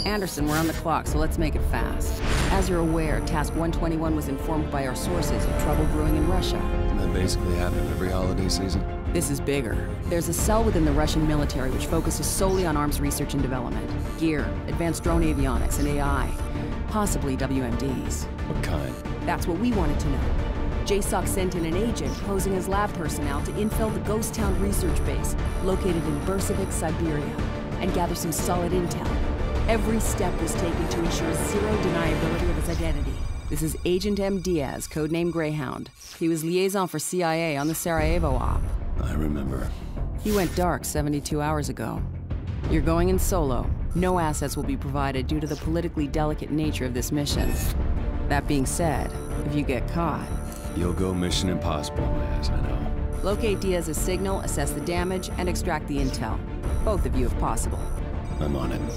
Anderson, we're on the clock, so let's make it fast. As you're aware, Task 121 was informed by our sources of trouble brewing in Russia. That basically happens every holiday season. This is bigger. There's a cell within the Russian military which focuses solely on arms research and development, gear, advanced drone avionics, and AI. Possibly WMDs. What kind? That's what we wanted to know. JSOC sent in an agent posing as lab personnel to infill the Ghost Town research base, located in Bursavik, Siberia, and gather some solid intel. Every step was taken to ensure zero deniability of his identity. This is Agent M. Diaz, codename Greyhound. He was liaison for CIA on the Sarajevo op. I remember. He went dark 72 hours ago. You're going in solo. No assets will be provided due to the politically delicate nature of this mission. That being said, if you get caught... You'll go Mission Impossible, my ass, I know. Locate Diaz's signal, assess the damage, and extract the intel. Both of you if possible. I'm on it.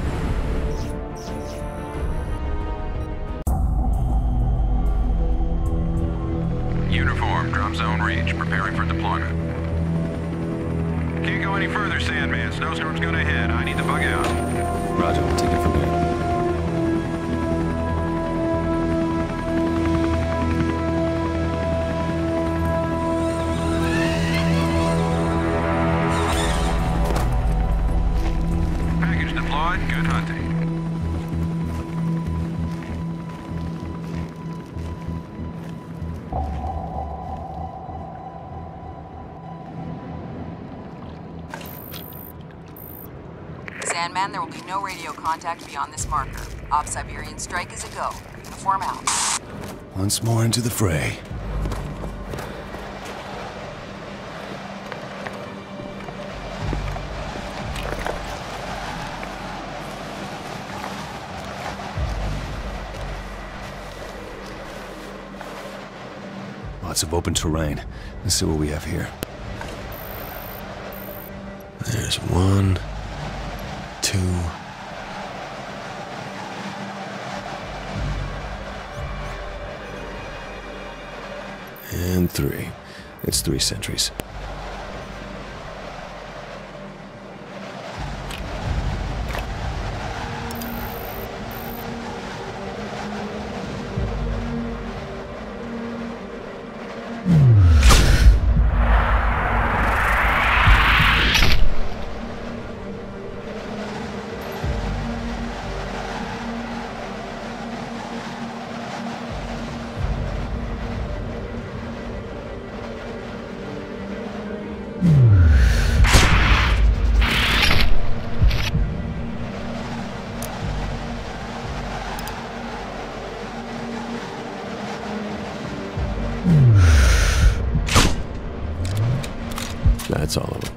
Uniform, drop zone reach, preparing for deployment. Can't go any further, Sandman. Snowstorm's gonna hit. I need to bug out. Roger, I'll take it from here. Package deployed. Good hunting. Sandman, there will be no radio contact beyond this marker. Op Siberian strike is a go. Uniform out. Once more into the fray. Lots of open terrain. Let's see what we have here. There's 1, 2... and 3. It's 3 sentries. That's all of them.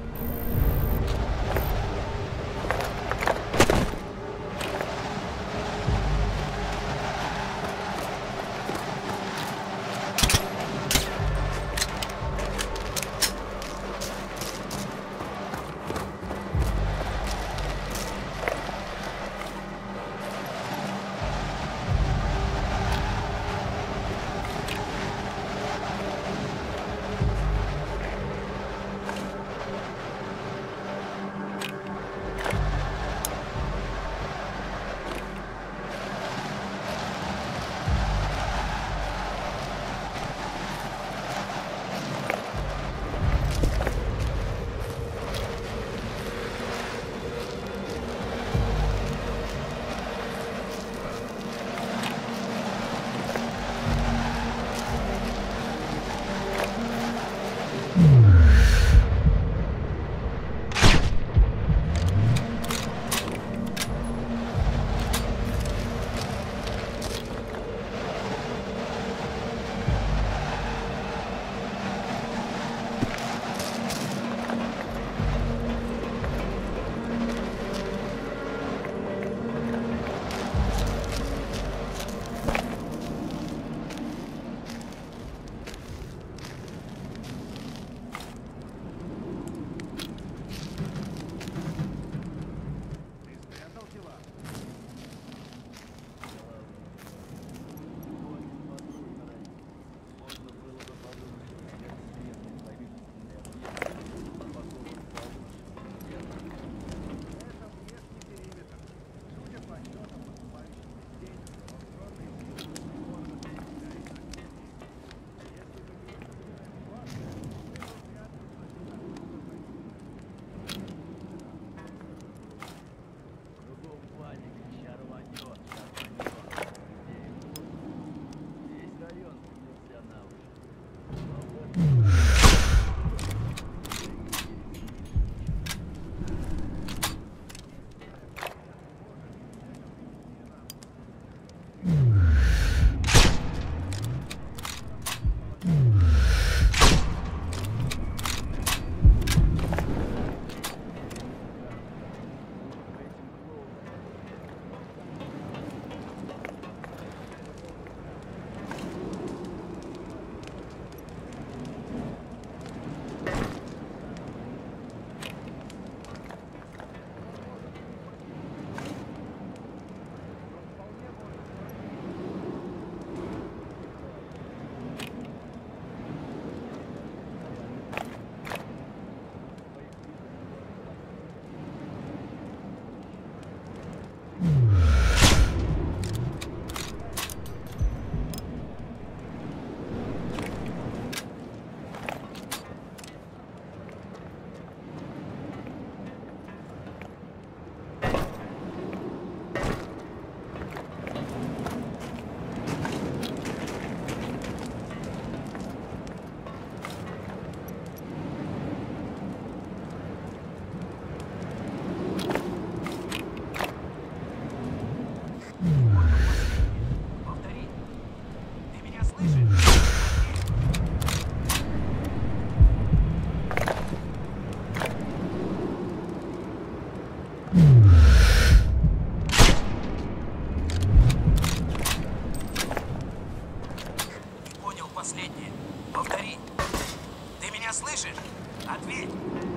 Говори. Ты меня слышишь? Ответь.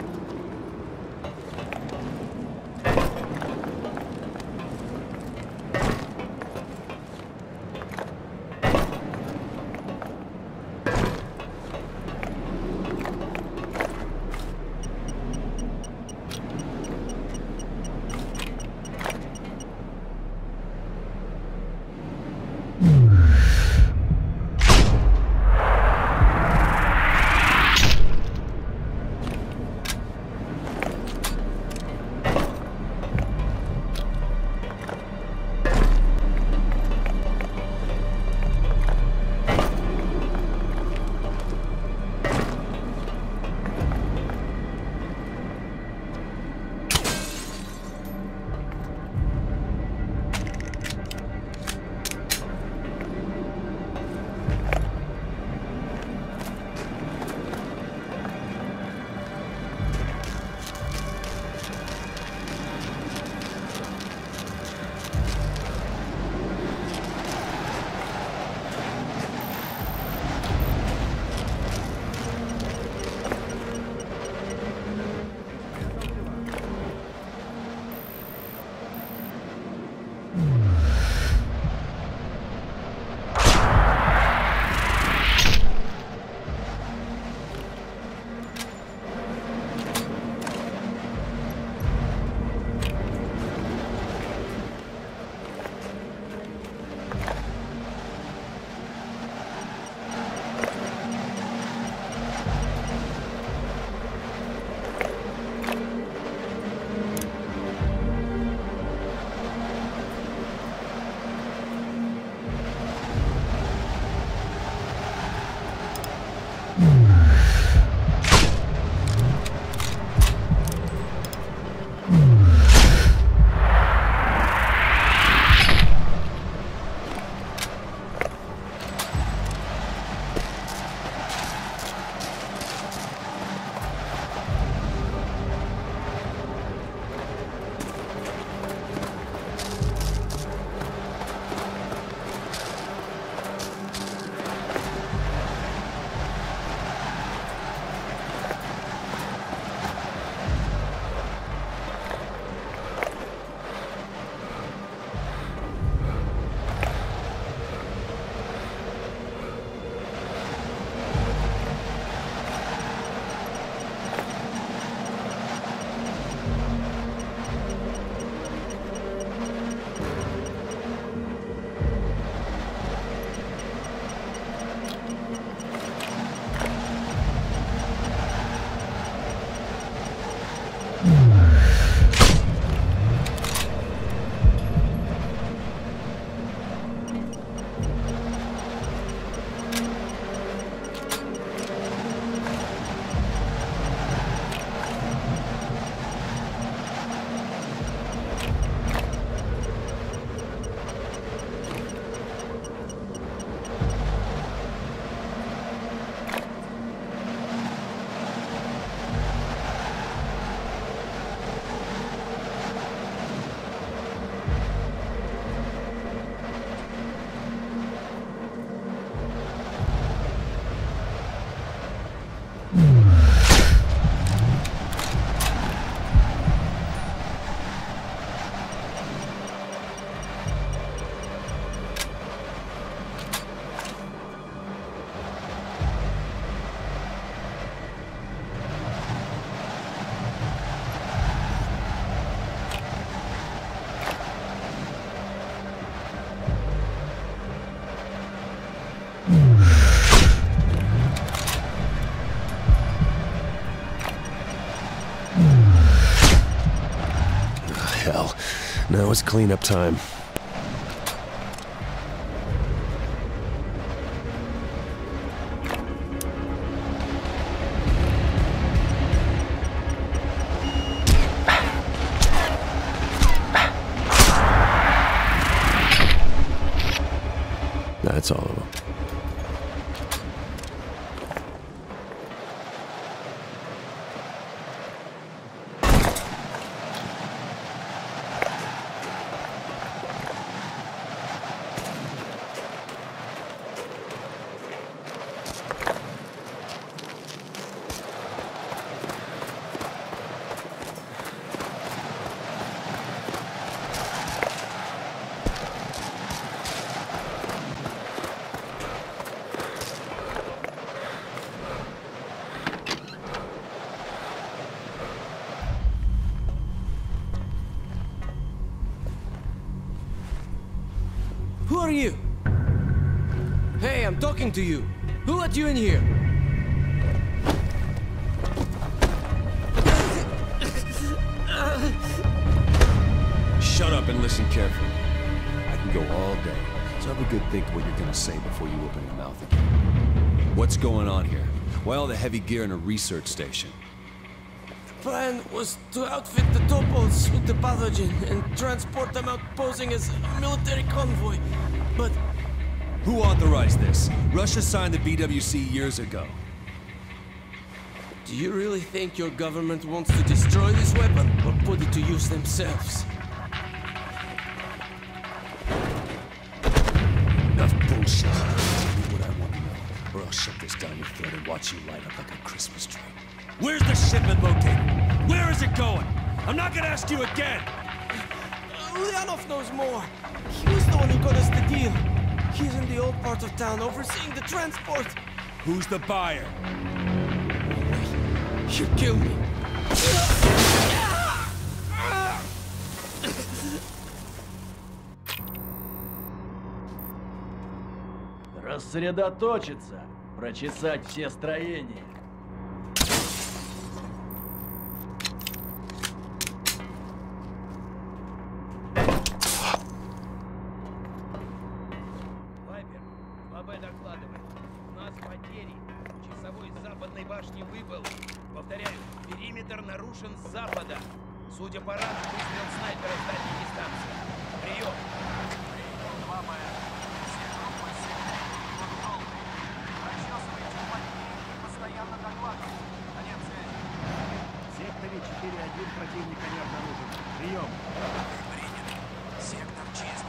Hell. Now it's cleanup time. That's all of them. are you? Hey, I'm talking to you. Who let you in here? Shut up and listen carefully. I can go all day, so have a good think what you're gonna say before you open your mouth again. What's going on here? Why all the heavy gear in a research station? The plan was to outfit the topos with the pathogen and transport them out posing as a military convoy. But Who authorized this? Russia signed the BWC years ago. do you really think your government wants to destroy this weapon or put it to use themselves? Enough bullshit. Tell me what I want to know, or I'll shove this down your throat and watch you light up like a Christmas tree. Where's the shipment located? Where is it going? I'm not gonna ask you again! Ulyanov knows more. He was the one who got us the deal. He's in the old part of town overseeing the transport. Who's the buyer? He'll kill me. Рассредоточиться, прочесать все строения. Вайпер, 2Б докладывает. У нас потери. Часовой с западной башни выбыл. Повторяю, периметр нарушен с запада. Судя по рану, выстрел снайпера с дальней дистанции. Прием. Принял 2Б. Все группы с секторе идут желтые. Прочесывайте потери и постоянно докладывайте. Конец связи. В секторе 4-1 противника не обнаружен. Прием. Принято. Сектор чист.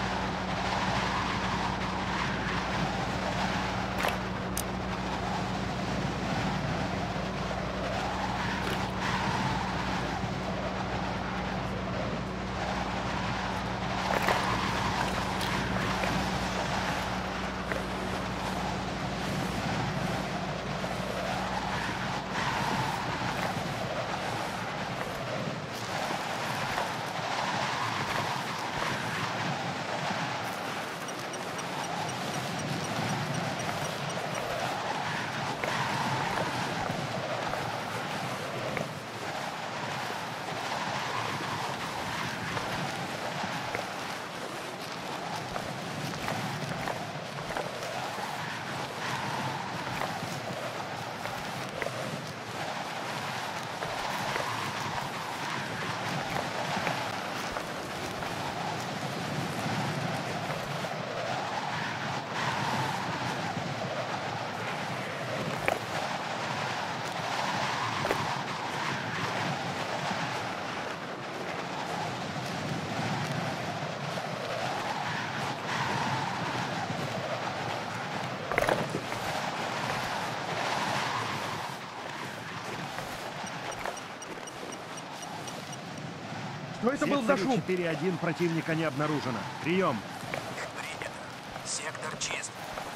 Что это был за шум? 4-1 противника не обнаружено. Прием. Принято. Сектор чист.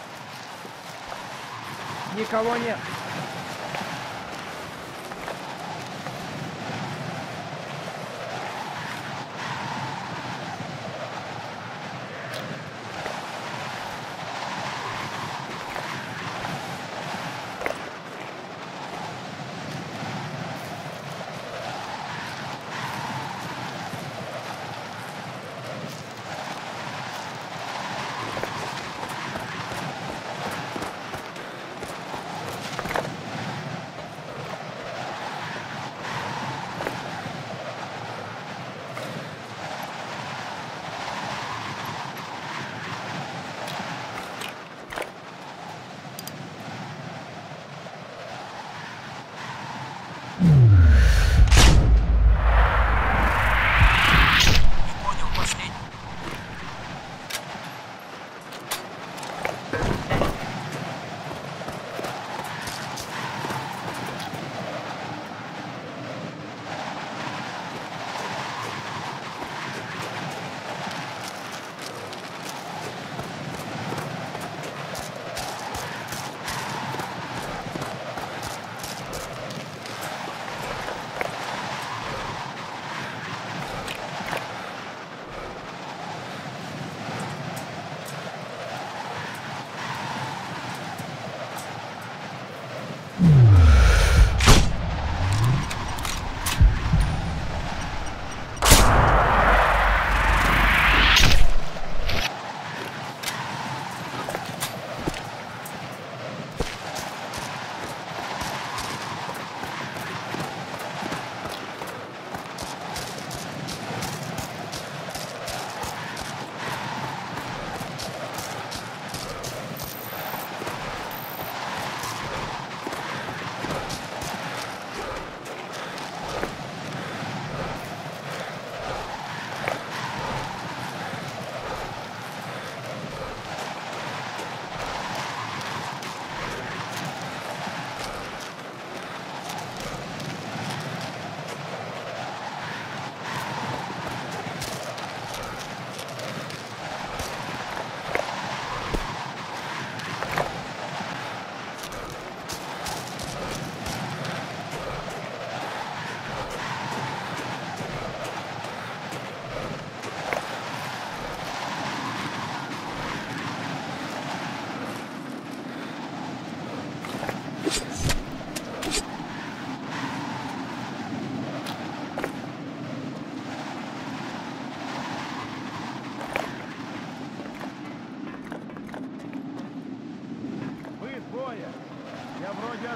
Никого нет.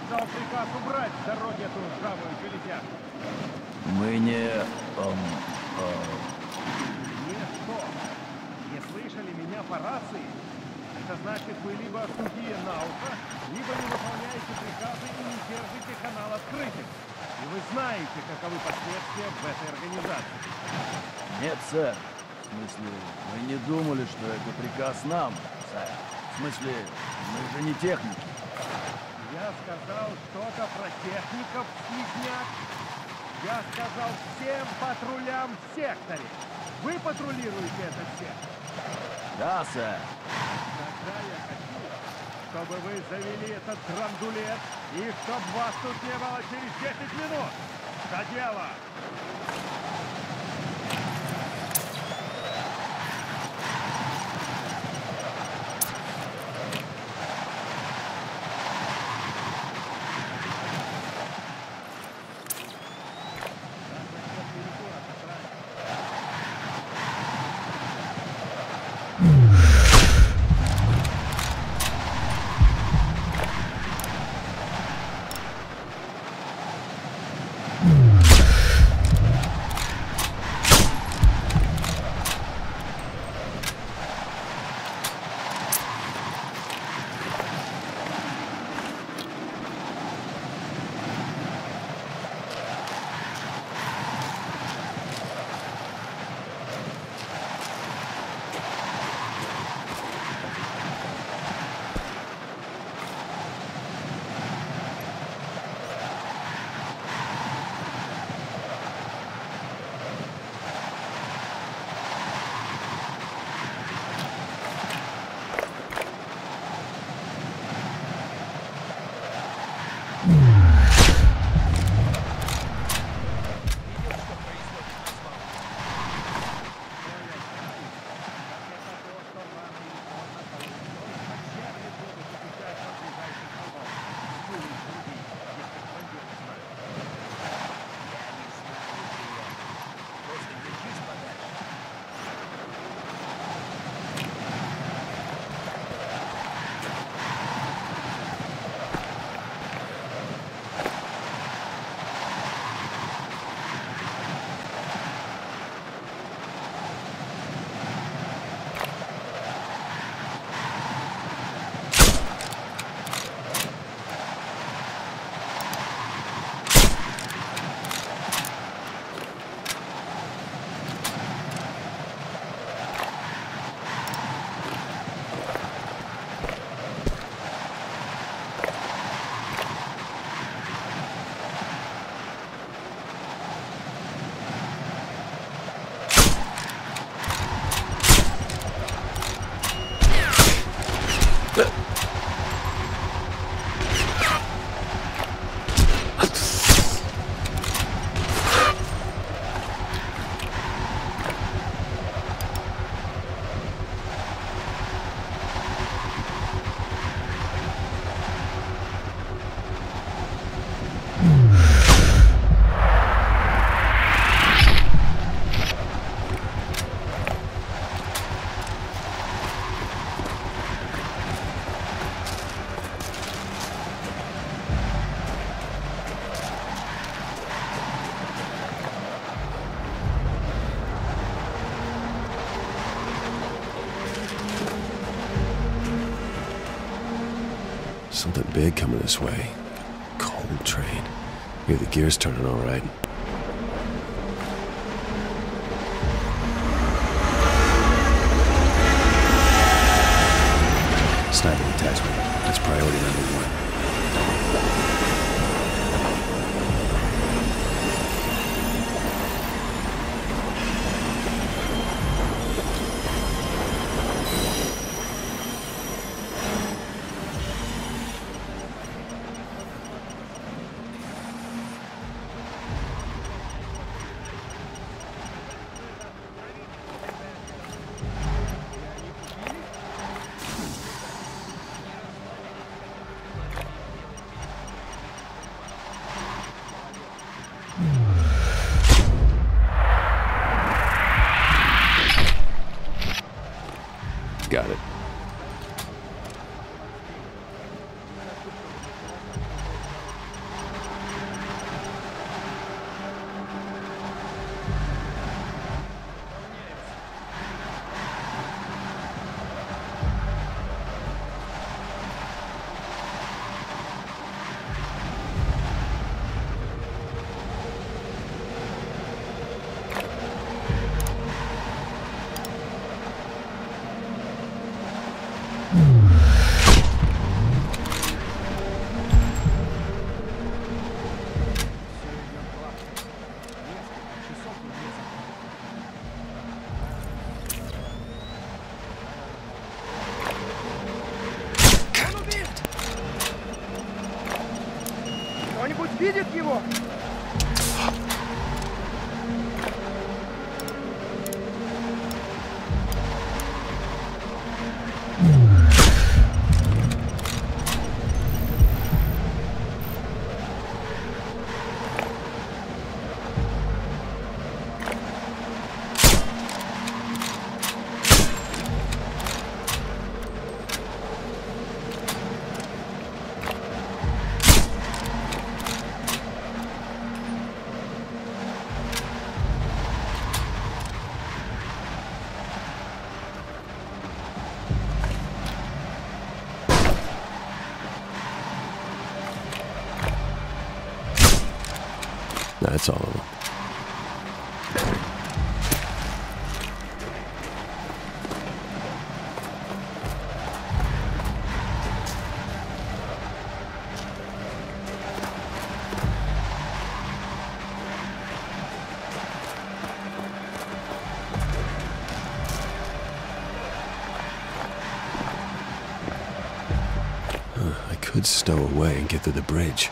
отдал приказ убрать с дороги эту ржавую железяку. Мы не... Не что? Не слышали меня по рации? Это значит, вы либо сухие на ухо, либо не выполняете приказы и не держите канал открытым. И вы знаете, каковы последствия в этой организации. Нет, сэр. В смысле, мы не думали, что это приказ нам, сэр. В смысле, мы же не техники. Я сказал что-то про техников, слизняк. Я сказал всем патрулям в секторе. Вы патрулируете этот сектор? Да, сэр. Тогда я хочу, чтобы вы завели этот драндулет, и чтоб вас тут не было через 10 минут. За дело! Something big coming this way. Cold train. Hear the gears turning all right. Sniper detachment. That's priority number 1. Got it. Кто-нибудь видит его? That's all of them. I could stow away and get through the bridge.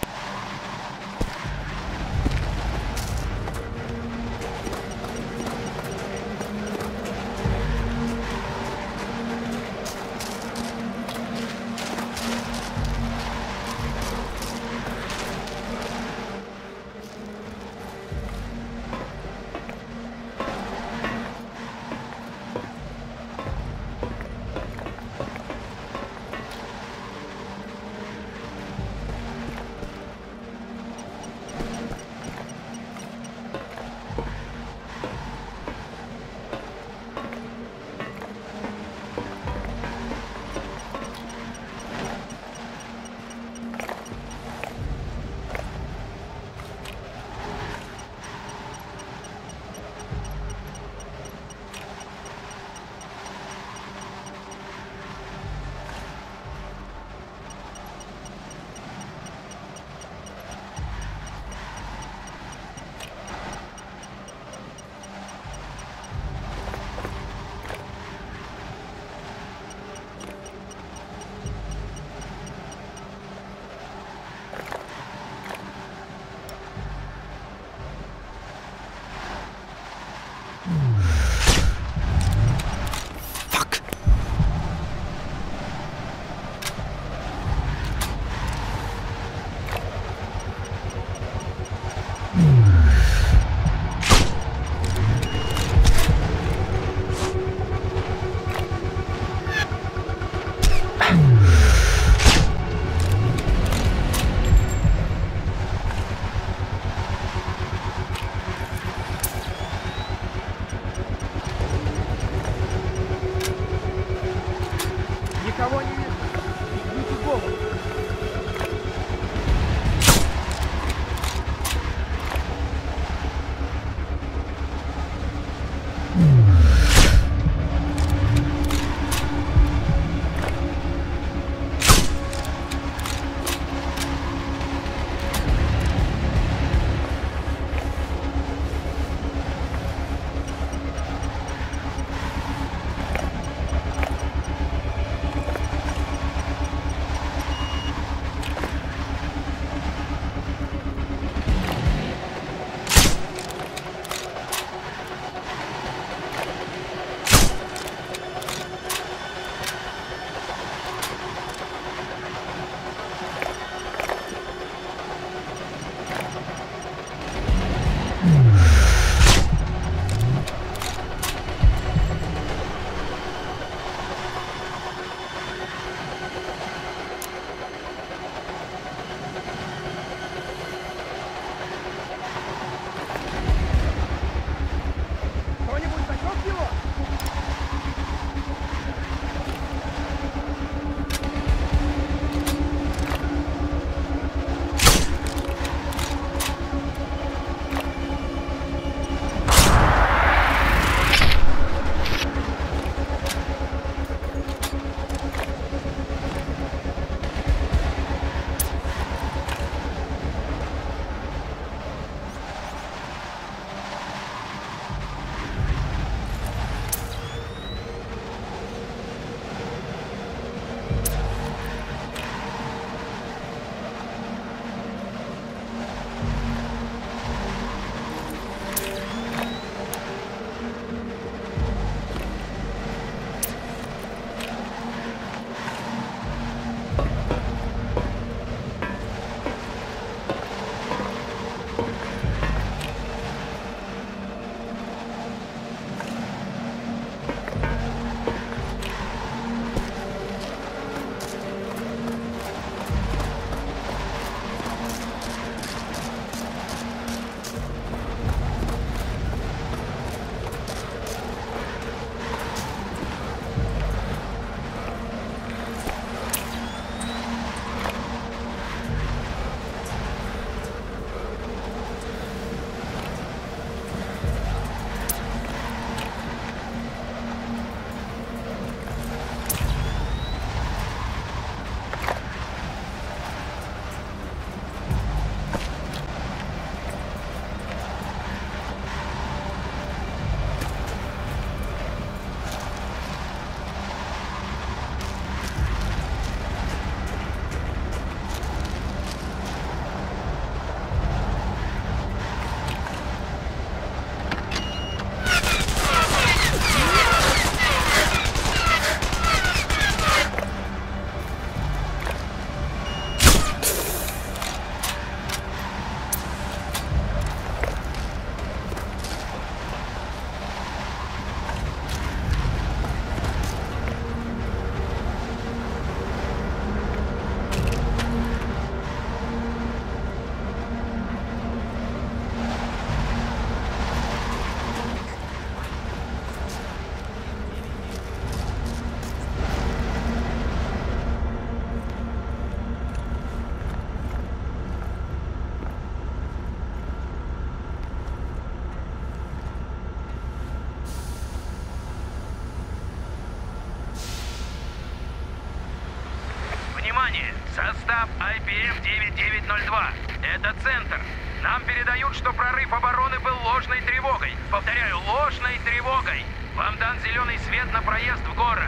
штаб IPM 9902. Это центр. Нам передают, что прорыв обороны был ложной тревогой. Повторяю, ложной тревогой. Вам дан зеленый свет на проезд в город.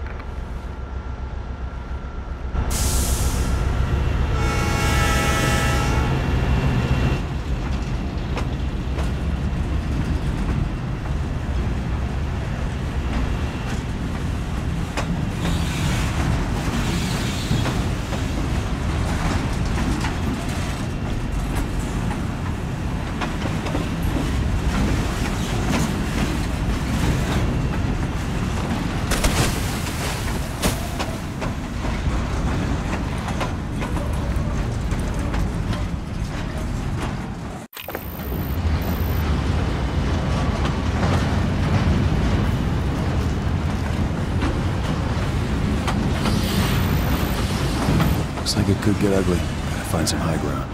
Looks like it could get ugly. Gotta find some high ground.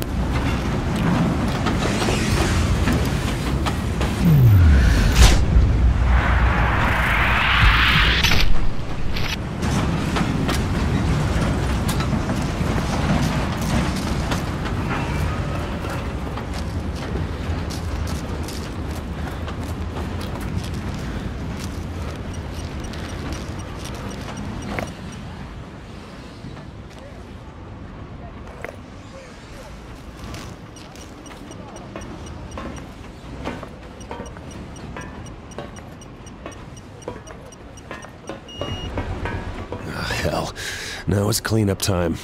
Hell. Now it's cleanup time.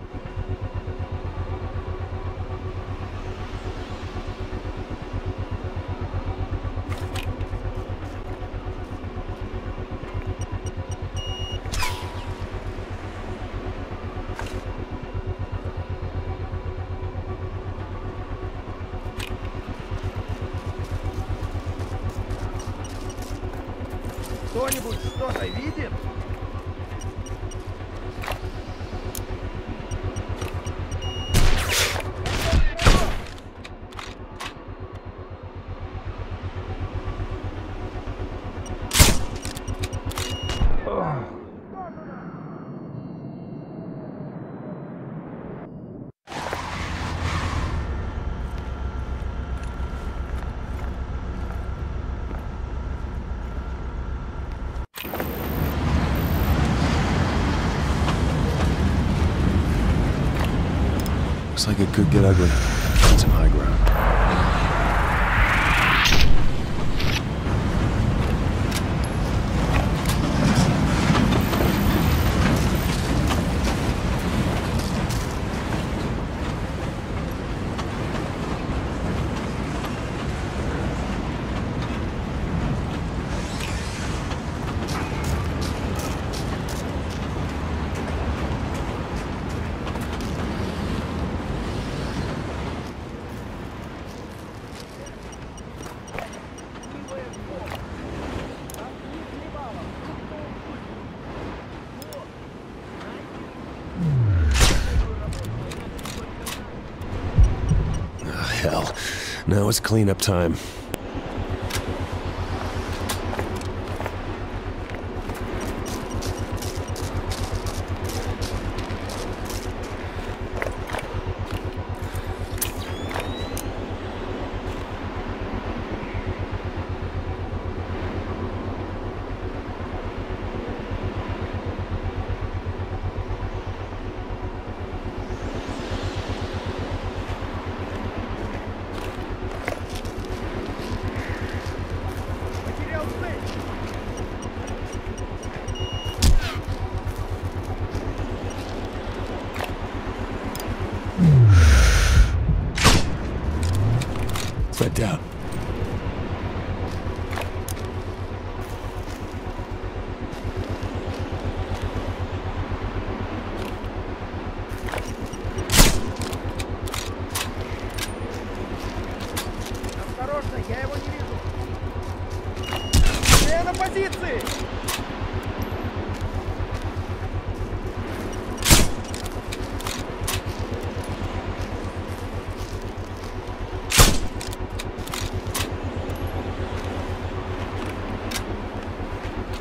Кто-нибудь что-то видит? Looks like it could get ugly. Find some high ground. Hell. Now it's cleanup time. Let down. Осторожно, я его не вижу. Я на позиции!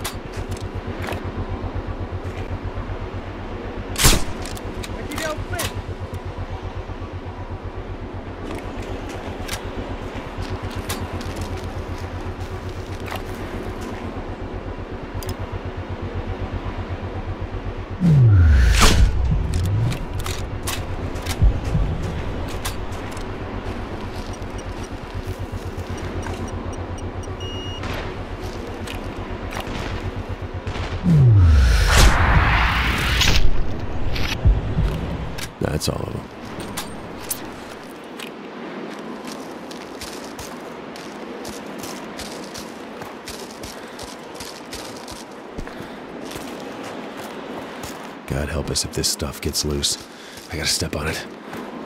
Потерял цель! God help us if this stuff gets loose. I gotta step on it.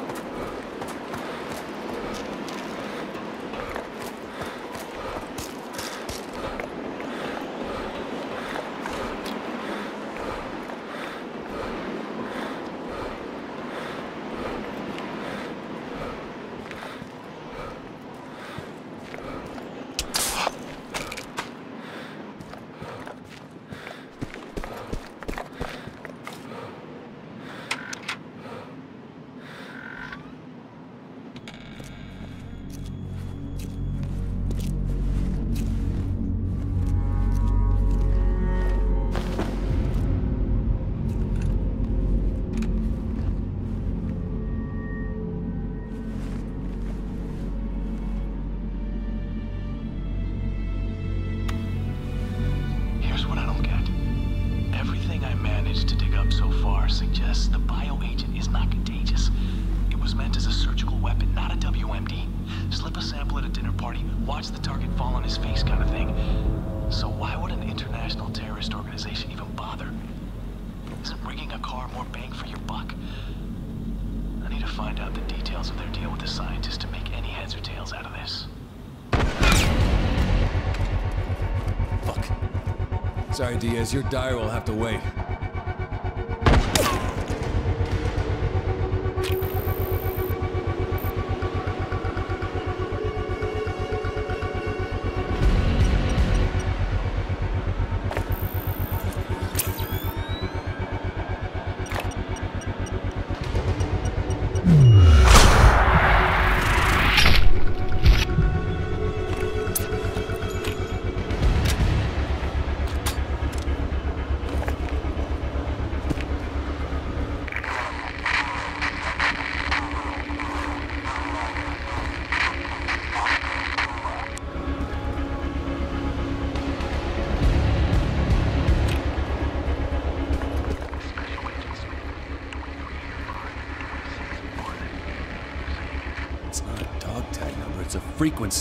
Suggests the bioagent is not contagious. It was meant as a surgical weapon, not a WMD. Slip a sample at a dinner party, watch the target fall on his face kind of thing. So why would an international terrorist organization even bother? Isn't rigging a car more bang for your buck? I need to find out the details of their deal with the scientists to make any heads or tails out of this. Fuck. Sorry, Diaz, your dire will have to wait. It's a frequency.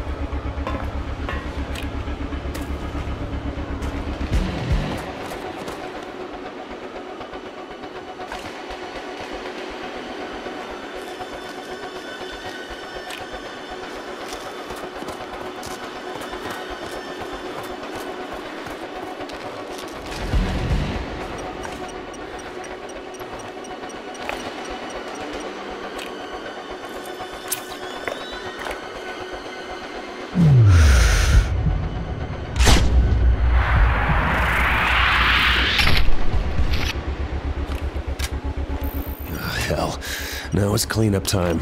Hell, now it's cleanup time.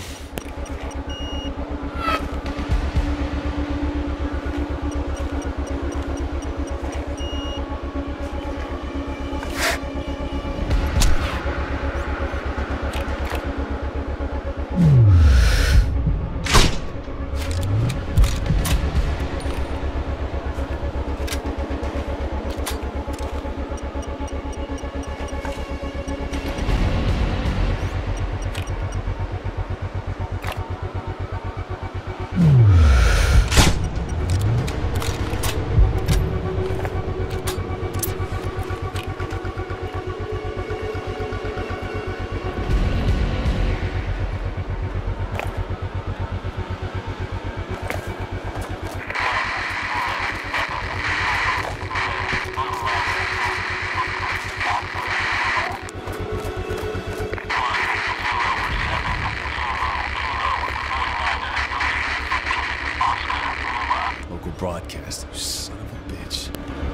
Broadcast, you son of a bitch.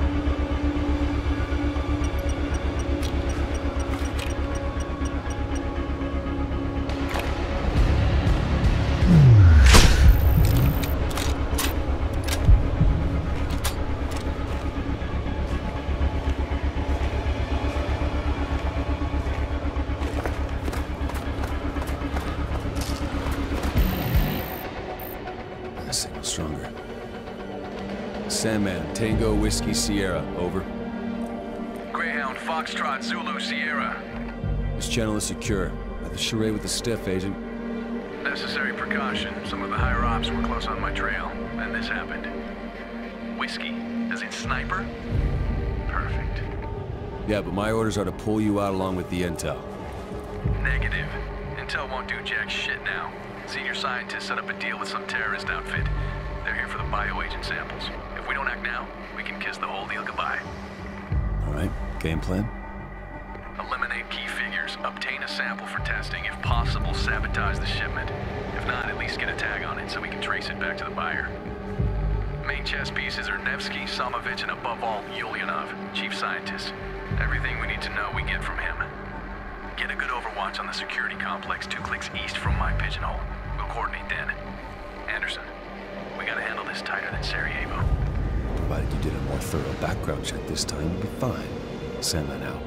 That signal's stronger. Sandman, Tango Whiskey Sierra, over. Greyhound, Foxtrot, Zulu, Sierra. This channel is secure. Have the charade with the stiff, Agent. Necessary precaution. Some of the higher ops were close on my trail, and this happened. Whiskey, as in sniper? Perfect. Yeah, but my orders are to pull you out along with the intel. Negative. Intel won't do jack shit now. Senior scientists set up a deal with some terrorist outfit. They're here for the bioagent samples. If we don't act now, we can kiss the whole deal goodbye. All right, game plan? Eliminate key figures, obtain a sample for testing. If possible, sabotage the shipment. If not, at least get a tag on it so we can trace it back to the buyer. Main chess pieces are Nevsky, Samovich, and above all, Ulyanov, chief scientist. Everything we need to know, we get from him. Get a good overwatch on the security complex 2 clicks east from my pigeonhole. We'll coordinate then. Anderson, we gotta handle this tighter than Sarajevo. Provided you did a more thorough background check this time, you'll be fine. Sandman out.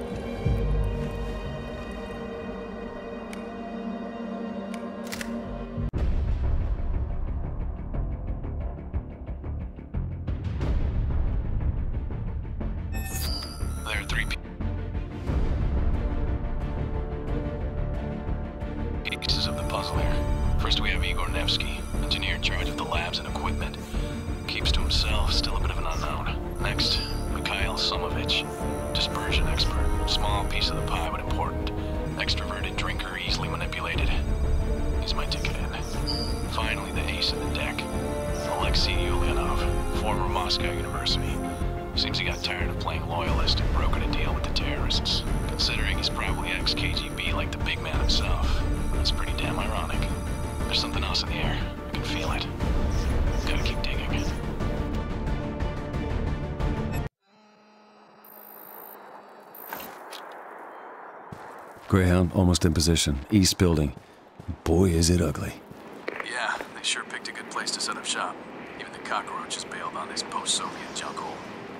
There are 3 pieces of the puzzle here. First we have Igor Nevsky, engineer in charge of the labs and equipment. Keeps to himself, still a bit of an unknown. Next, Mikhail Samovich, dispersion expert. Small piece of the pie, but important. Extroverted drinker, easily manipulated. He's my ticket in. Finally, the ace in the deck, Alexei Ulyanov, former Moscow University. Seems he got tired of playing loyalist and brokered a deal with the terrorists. Considering he's probably ex-KGB like the big man himself. That's pretty damn ironic. There's something else in the air. I can feel it. Gotta keep digging. Greyhound, almost in position. East building. Boy, is it ugly. Yeah, they sure picked a good place to set up shop. Even the cockroaches bailed on this post-Soviet junk hole.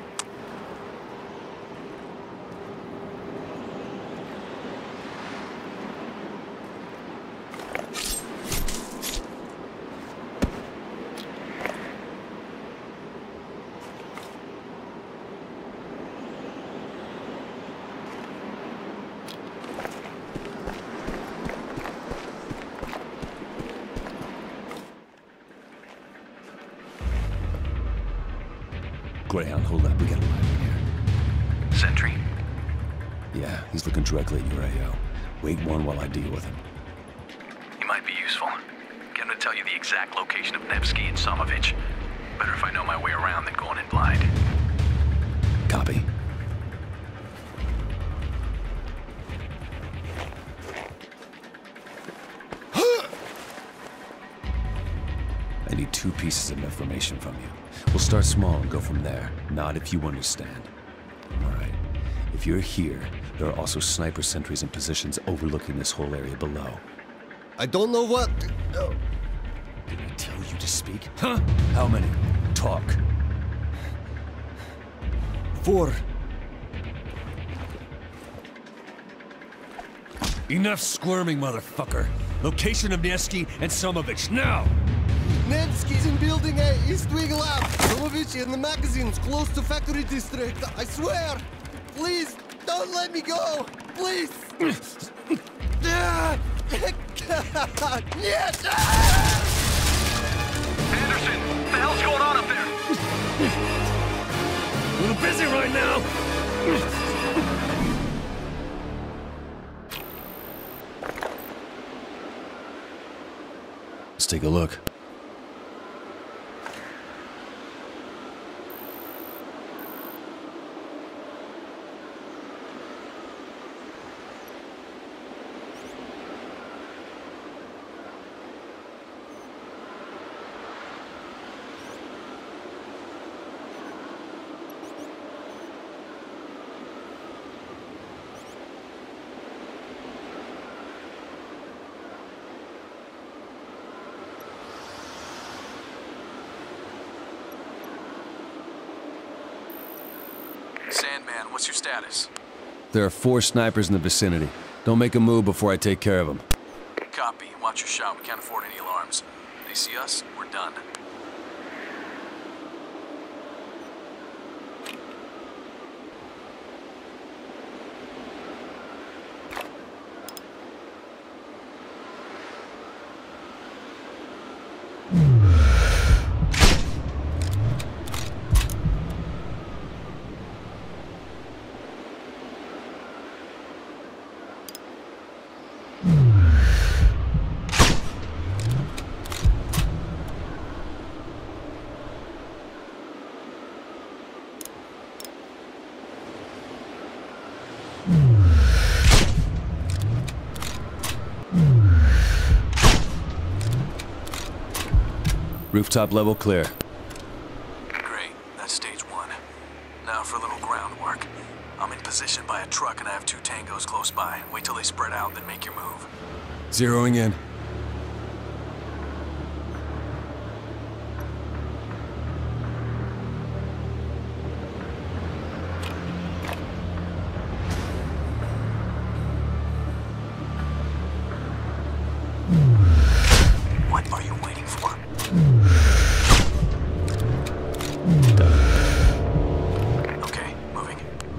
Greyhound, hold up. We got a line in here. Sentry? Yeah, he's looking directly at your AO. Wait one while I deal with him. He might be useful. Get him to tell you the exact location of Nevsky and Samovich. Better if I know my way around than going in blind. Copy. I need 2 pieces of information from you. We'll start small and go from there. Not if you understand. All right. If you're here, there are also sniper sentries in positions overlooking this whole area below. I don't know what... Did I tell you to speak? Huh? How many? Talk. 4. Enough squirming, motherfucker. Location of Nevsky and Samovich, now! Nevsky's in building A, East Wing Lab. Samovich in the magazines, close to factory district. I swear! Please, don't let me go! Please! Нет! Anderson, what the hell's going on up there? A little busy right now! Let's take a look. Sandman, what's your status? There are 4 snipers in the vicinity. Don't make a move before I take care of them. Copy. Watch your shot. We can't afford any alarms. They see us, we're done. Rooftop level clear. Great. That's stage 1. Now for a little groundwork. I'm in position by a truck and I have 2 tangos close by. Wait till they spread out, then make your move. Zeroing in. What are you waiting for? Okay, moving.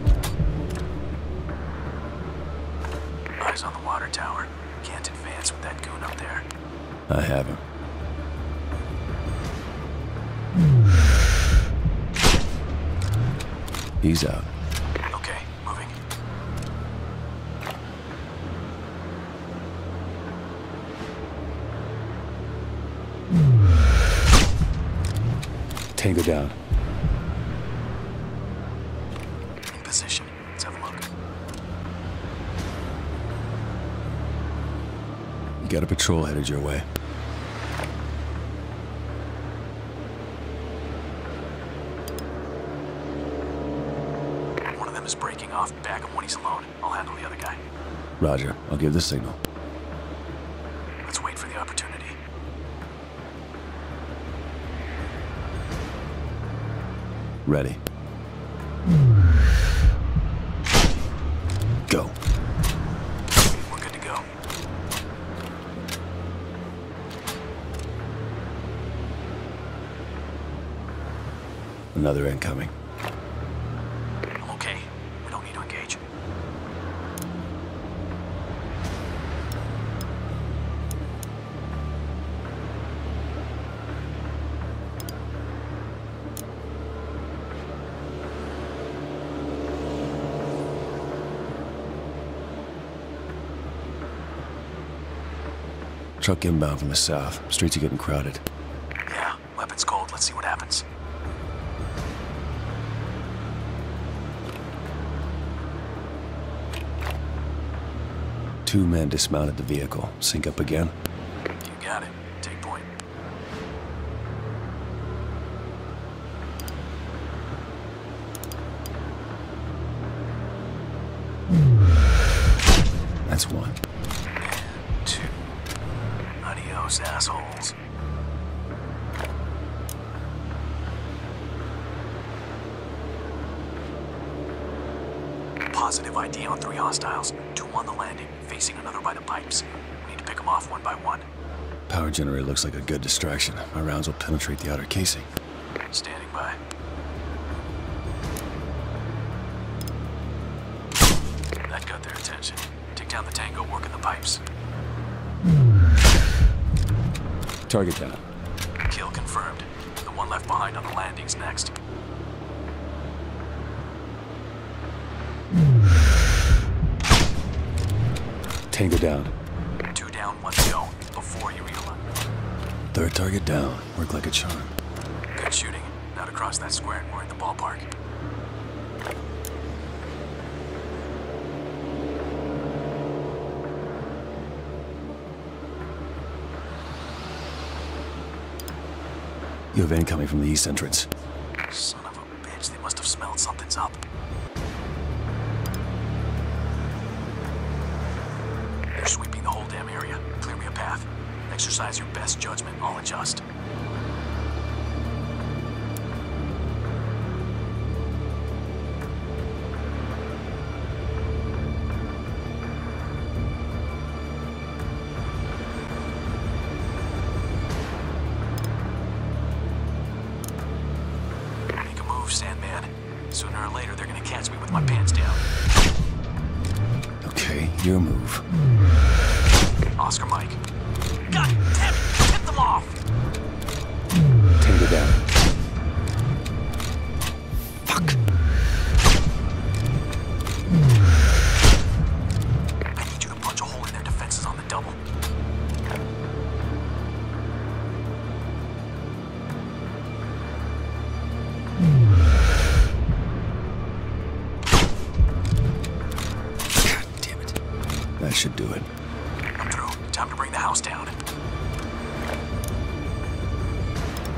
Eyes on the water tower. Can't advance with that goon up there. I have him. He's out. Okay, moving. Tango down. In position. Let's have a look. You got a patrol headed your way. One of them is breaking off. Back him when he's alone. I'll handle the other guy. Roger. I'll give the signal. Let's wait for the opportunity. Ready. Go. We're good to go. Another incoming. I'm okay. We don't need to engage. Truck inbound from the south. Streets are getting crowded. Yeah, weapon's cold. Let's see what happens. Two men dismounted the vehicle. Sync up again. You got it. Take point. That's one. And 2. Adios, assholes. Positive ID on 3 hostiles. 2 on the landing, facing another by the pipes. We need to pick them off one by one. Power generator looks like a good distraction. My rounds will penetrate the outer casing. Standing by. That got their attention. Take down the tango, working the pipes. Target down. Kill confirmed. The one left behind on the landing's next. Tango down. 2 down, 1 to go. Before you realize. Third target down. Work like a charm. Good shooting. Now to cross that square and we're in the ballpark. You have incoming from the east entrance. Son of a bitch, they must have smelled something's up. They're sweeping the whole damn area. Clear me a path. Exercise your best judgment. I'll adjust. Make a move, Sandman. Sooner or later, they're gonna catch me with my pants down. Okay, your move. Oscar Mike. God damn it! Hit them off! Tango down. Fuck. I need you to punch a hole in their defenses on the double. God damn it. That should do it. I'm through. Time to bring the house down.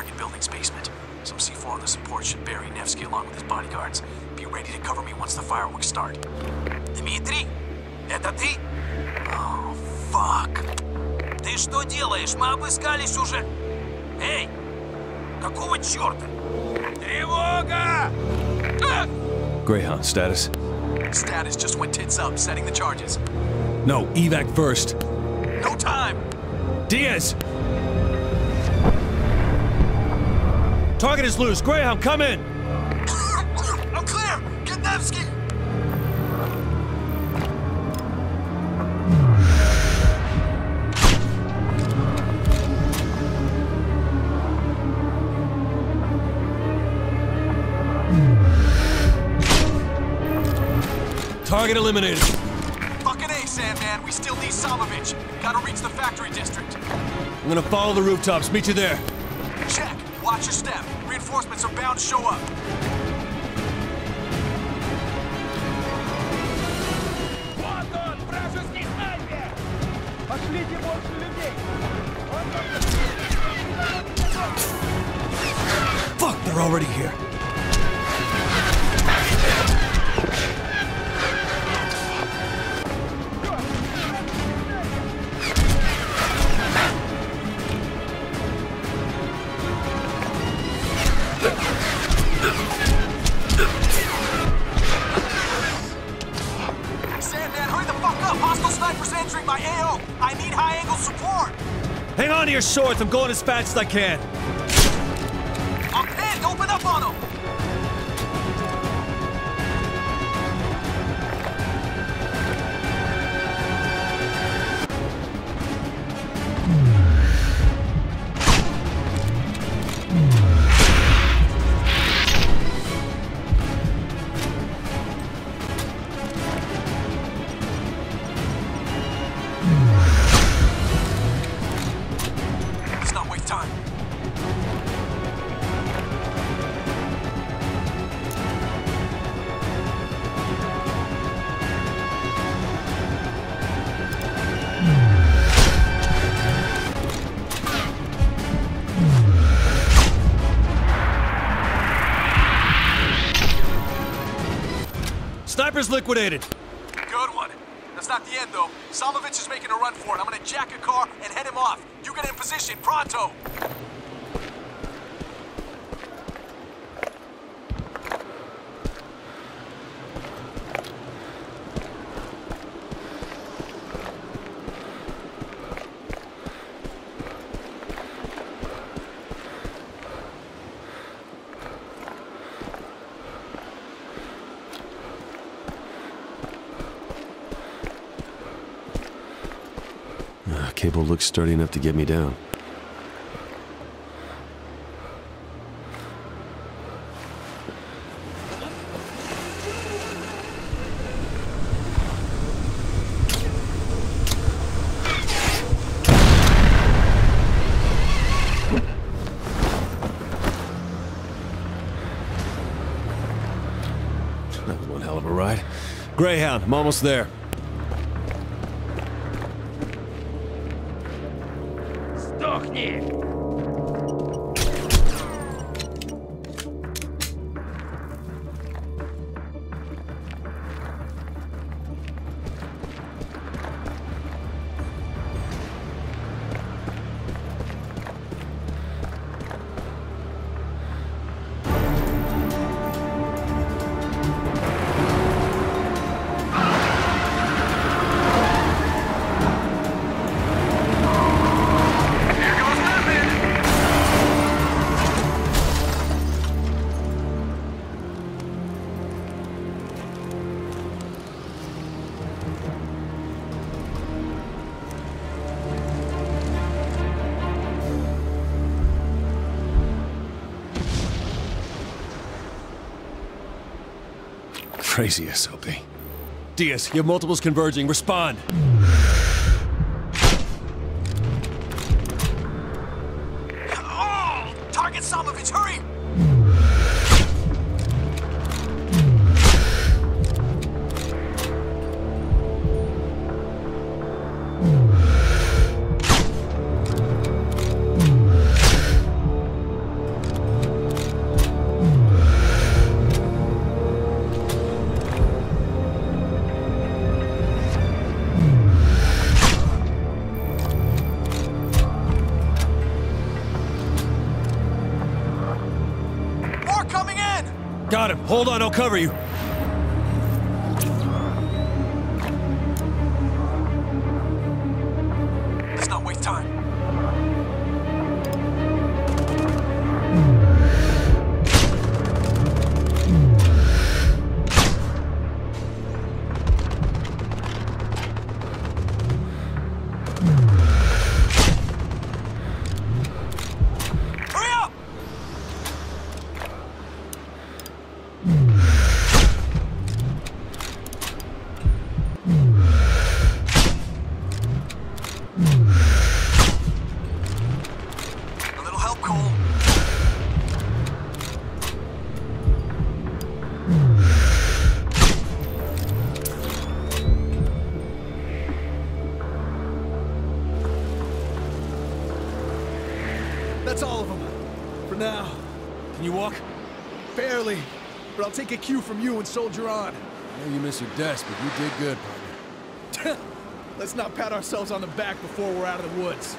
target building's basement. Some C4 on the support should bury Nevsky along with his bodyguards. Be ready to cover me once the fireworks start. Дмитрий? Это ты? Oh, fuck. Ты что делаешь? Мы обыскались уже. Эй! Какого черта? Тревога! Greyhound, status? Status just went tits up, setting the charges. No, evac first. No time! Diaz! Target is loose. Greyhound, come in! I'm clear! Get Nevsky! Target eliminated. Fucking A, Sandman. We still need Samovich. Gotta reach the factory district. I'm gonna follow the rooftops. Meet you there. Check. Watch your step. Reinforcements are bound to show up. Вот он, вражеский снайпер! Пошлите больше людей! Fuck, they're already here. Sandman, hurry the fuck up! Hostile snipers entering my AO! I need high-angle support! Hang on to your swords. I'm going as fast as I can. I'm pinned! Open up on them! Let's not waste time. Sniper's liquidated. Good one. That's not the end, though. Samovich is making a run for it. I'm gonna jack a car and head him off. You get in position, pronto! Cable looks sturdy enough to get me down. That was one hell of a ride. Greyhound, I'm almost there. Сдохни! Crazy SOB. Diaz, you have multiples converging. Respond. Oh! Target Samovich, hurry! Got him. Hold on, I'll cover you. Let's not waste time. That's all of them. For now. Can you walk? Barely. But I'll take a cue from you and soldier on. I know you miss your desk, but you did good, partner. Let's not pat ourselves on the back before we're out of the woods.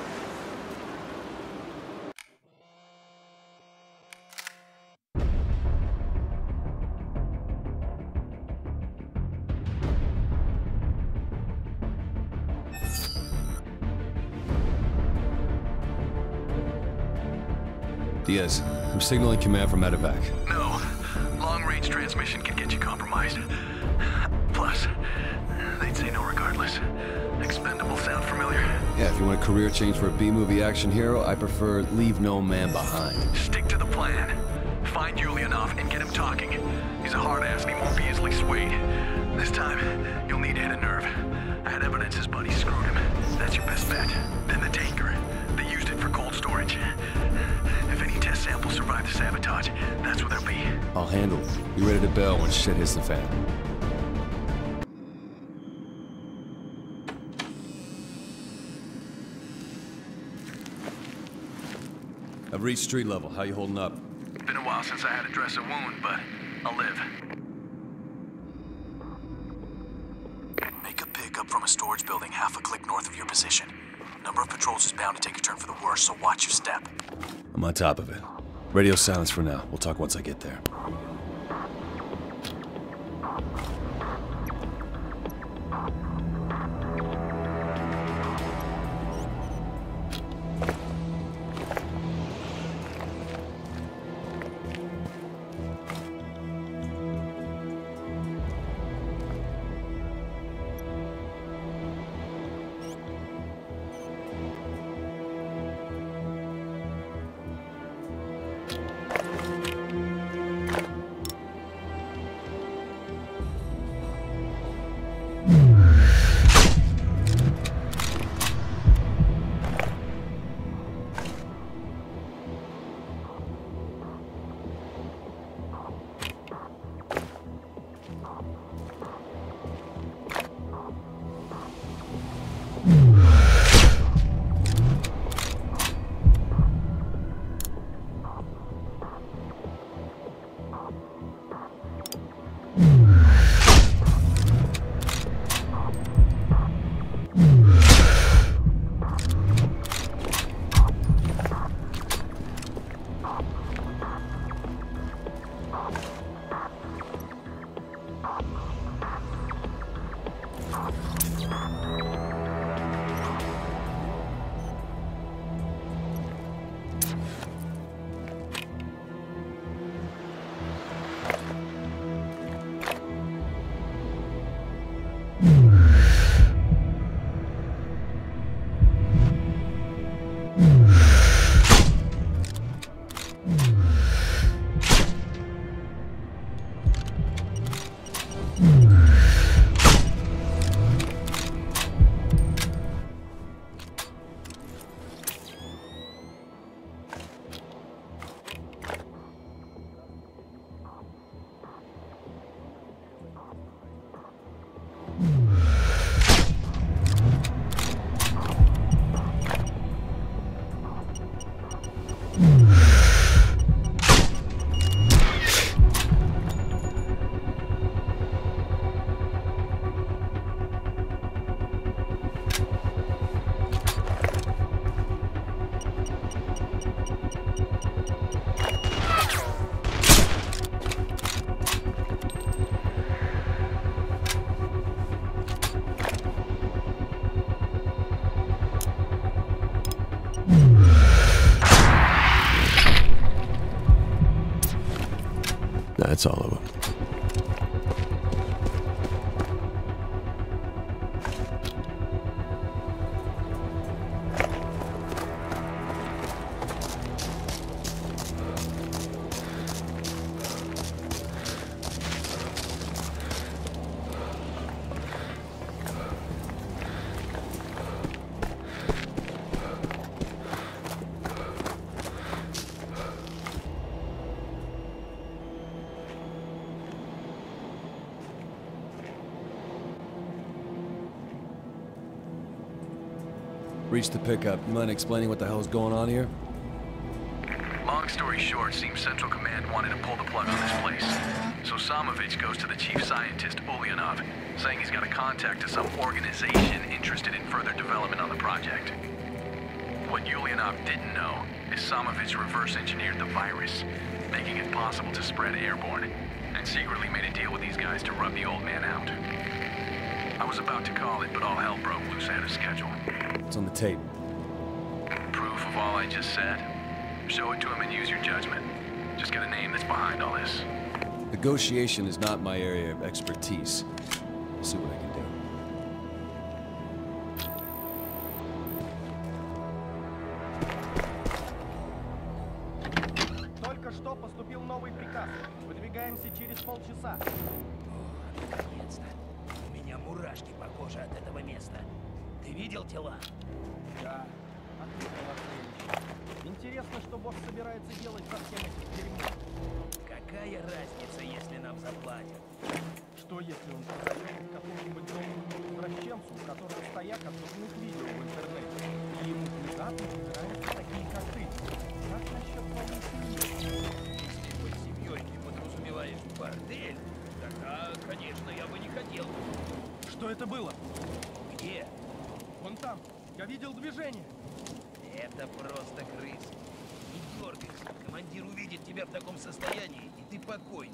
Diaz, I'm signaling command from medevac. No. Long-range transmission can get you compromised. Plus, they'd say no regardless. Expendable sound familiar? Yeah, if you want a career change for a B-movie action hero, I prefer Leave No Man Behind. Stick to the plan. Find Ulyanov and get him talking. He's a hard ass and he won't be easily swayed. This time, you'll need to hit a nerve. I had evidence his buddy screwed him. That's your best bet. Then the tanker. They used it for cold storage. If any test samples survive the sabotage, that's what they'll be. I'll handle it. Be ready to bail when shit hits the fan. I've reached street level. How you holding up? Been a while since I had to dress a wound, but I'll live. Make a pickup from a storage building half a click north of your position. Number of patrols is bound to take a turn for the worse, so watch your step. I'm on top of it. Radio silence for now. We'll talk once I get there. That's all of them. Reached the pickup. You mind explaining what the hell is going on here? Long story short, seems Central Command wanted to pull the plug on this place. So Samovich goes to the chief scientist, Ulyanov, saying he's got a contact to some organization interested in further development on the project. What Ulyanov didn't know is Samovich reverse engineered the virus, making it possible to spread airborne, and secretly made a deal with these guys to rub the old man out. I was about to call it, but all hell broke loose ahead of schedule. It's on the tape. Proof of all I just said? Show it to him and use your judgment. Just get a name that's behind all this. Negotiation is not my area of expertise. I'll see what I can do. Только что поступил новый приказ. Выдвигаемся через полчаса. Наконец-то. У меня мурашки по коже от этого места. Ты видел тела? Да, отличное зрелище. Интересно, что босс собирается делать со всем этим дерьмом. Какая разница, если нам заплатят? Что если он продает какому-нибудь новому извращенцу, у которого стояк от дурных видео в интернете, и ему внезапно нравятся такие, как ты? Как насчет твоей семьи? Если под семьей ты подразумеваешь бордель, тогда, конечно, я бы не хотел. Что это было? Где? Вон там. Я видел движение. Это просто крыс. Не дергайся. Командир увидит тебя в таком состоянии, и ты покойник.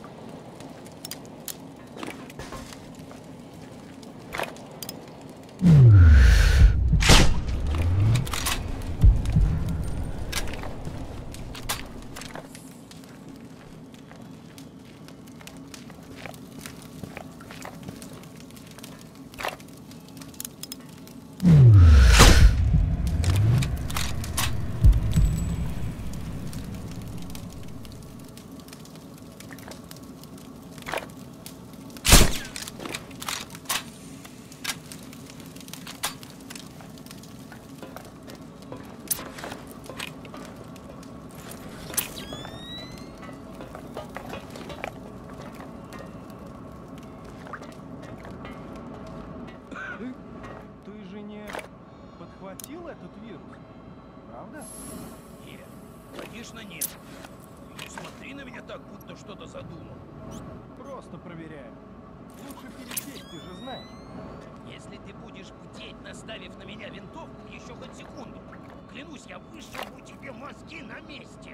Ты же не подхватил этот вирус, правда? Нет, конечно нет. Не смотри на меня так, будто что-то задумал. Просто проверяю. Лучше пересесть, ты же знаешь. Если ты будешь бдеть, наставив на меня винтовку, еще хоть секунду, клянусь, я вышибу тебе мозги на месте.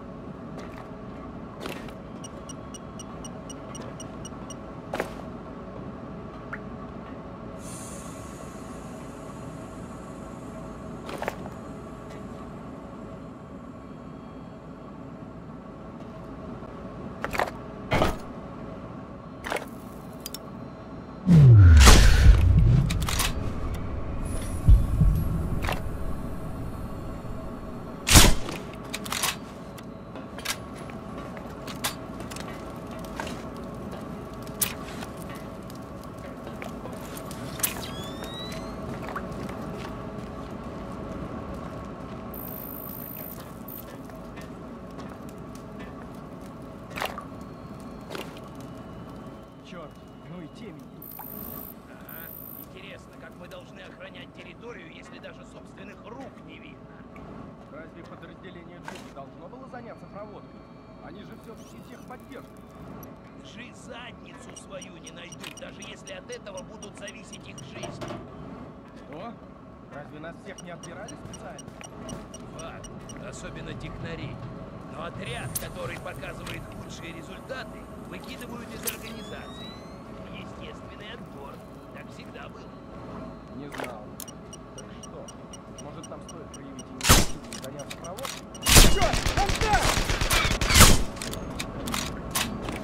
Черт, ну и темень тут. Ага. Интересно, как мы должны охранять территорию, если даже собственных рук не видно? Разве подразделение Джуди должно было заняться проводкой? Они же все-таки техподдержка. Жи задницу свою не найдут, даже если от этого будут зависеть их жизни. Что? Разве нас всех не отбирали специально? Факт. Особенно технарей. Но отряд, который показывает худшие результаты, выкидывают из организации. Естественный отбор. Так всегда было. Не знал. Так что? Может, нам стоит проявить инициативу и заняться проводкой? Черт! Контакт!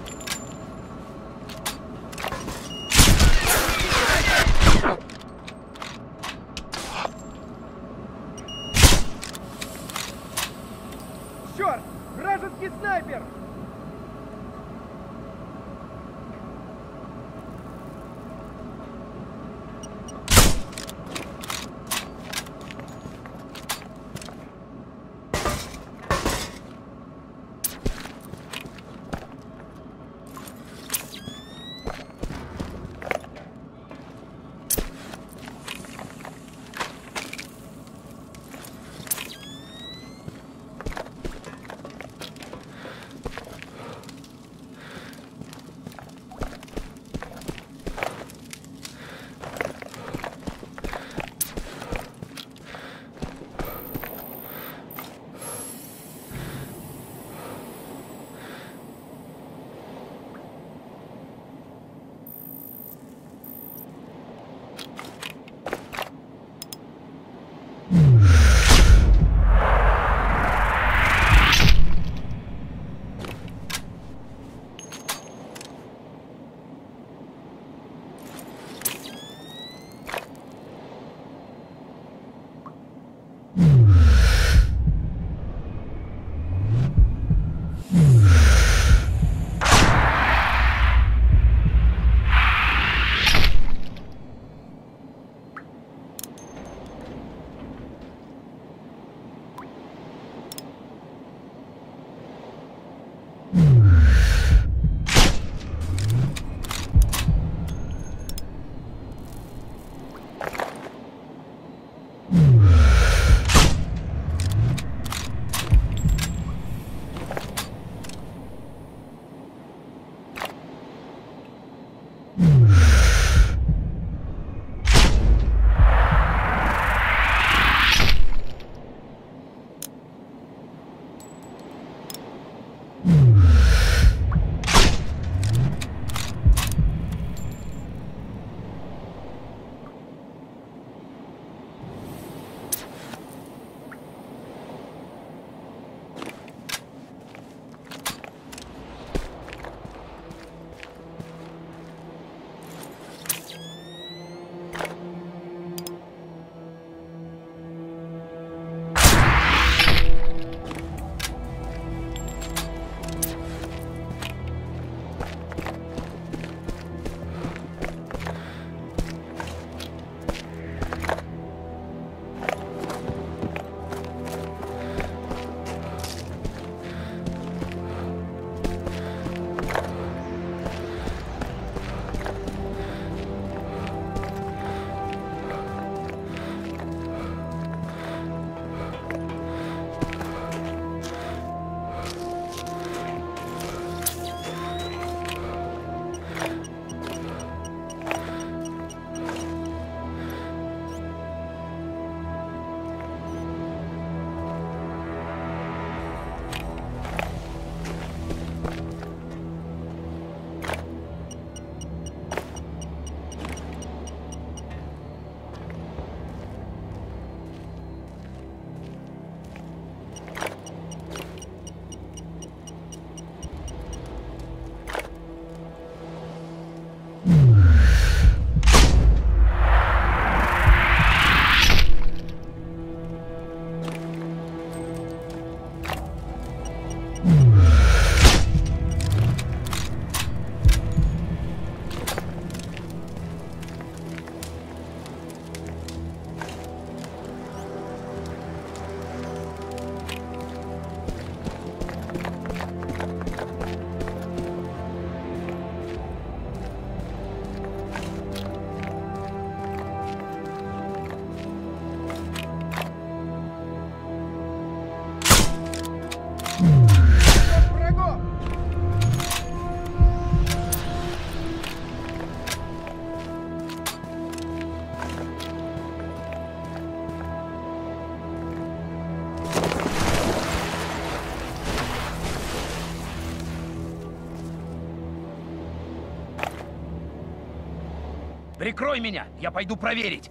Прикрой меня, я пойду проверить.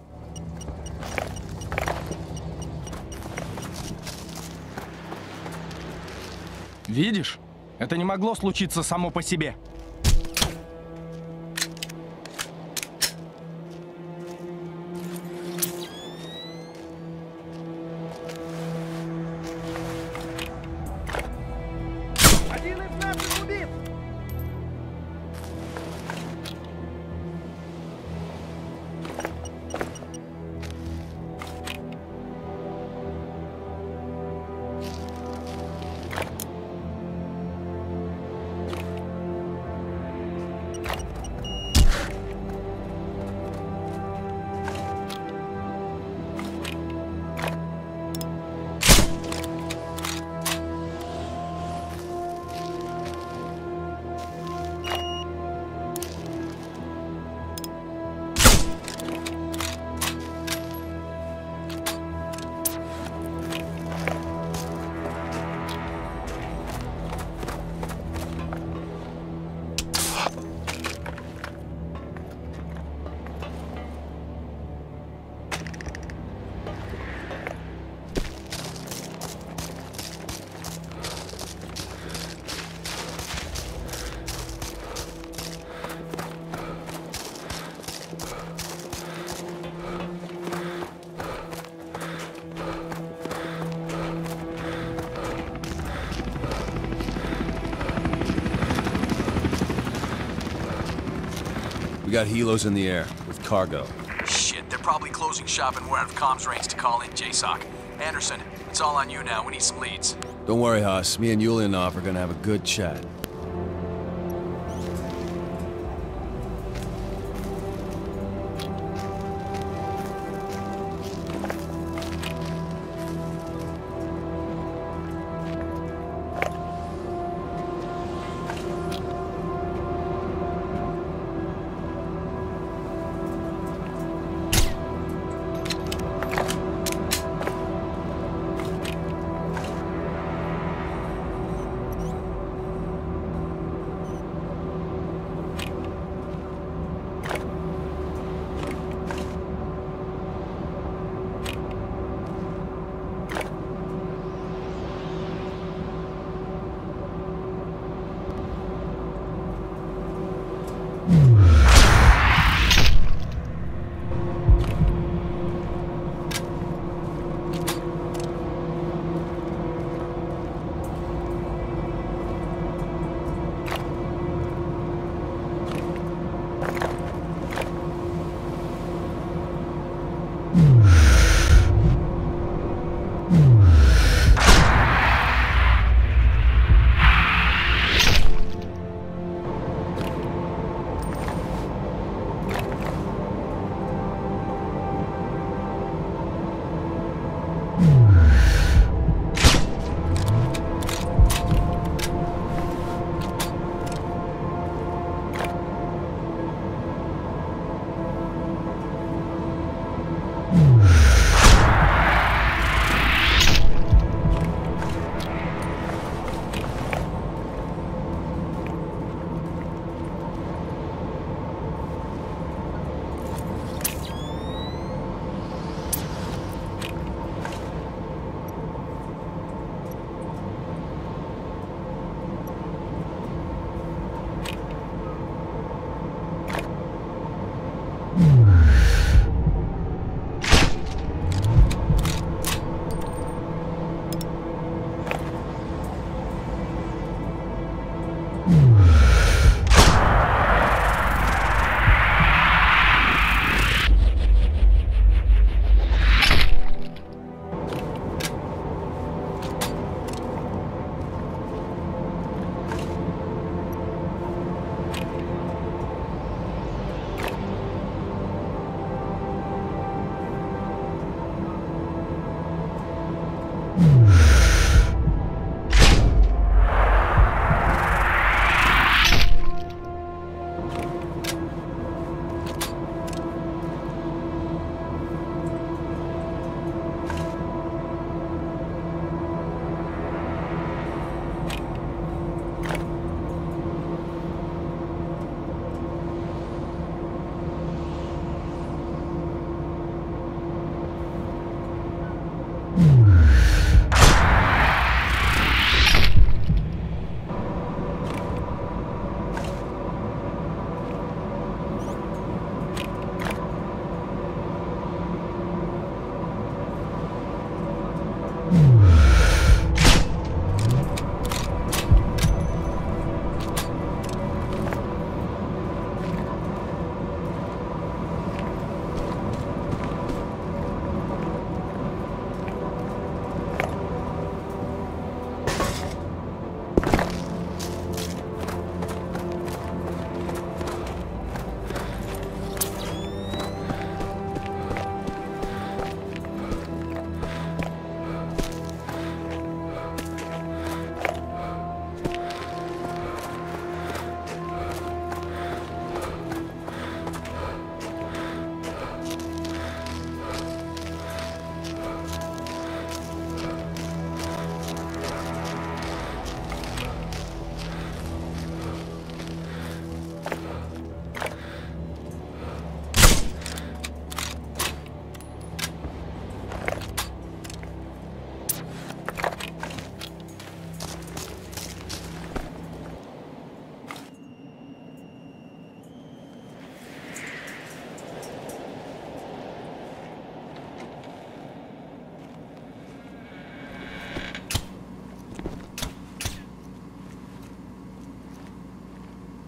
Видишь? Это не могло случиться само по себе. Один из наших убит! We got helos in the air, with cargo. Shit, they're probably closing shop and we're out of comms range to call in JSOC. Anderson, it's all on you now. We need some leads. Don't worry, Haas. Me and Ulyanov are gonna have a good chat.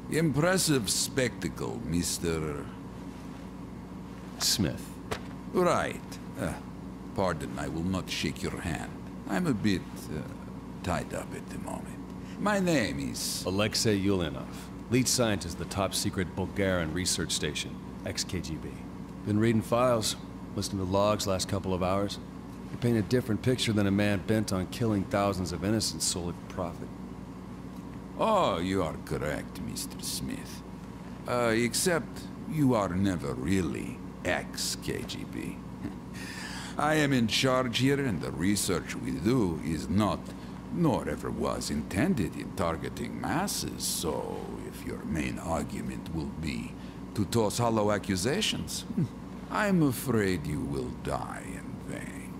Impressive spectacle, Mr. Smith. Right. Pardon, I will not shake your hand. I'm a bit tied up at the moment. My name is... Alexei Yulianov, lead scientist of the top-secret Bulgarian research station, ex-KGB. Been reading files, listening to logs last couple of hours. You paint a different picture than a man bent on killing thousands of innocents solely for profit. Oh, you are correct, Mr. Smith. Except you are never really ex-KGB. I am in charge here, and the research we do is not, nor ever was intended in targeting masses, so if your main argument will be to toss hollow accusations, I'm afraid you will die in vain.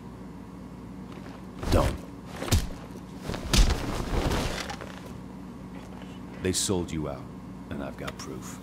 Don't. They sold you out, and I've got proof.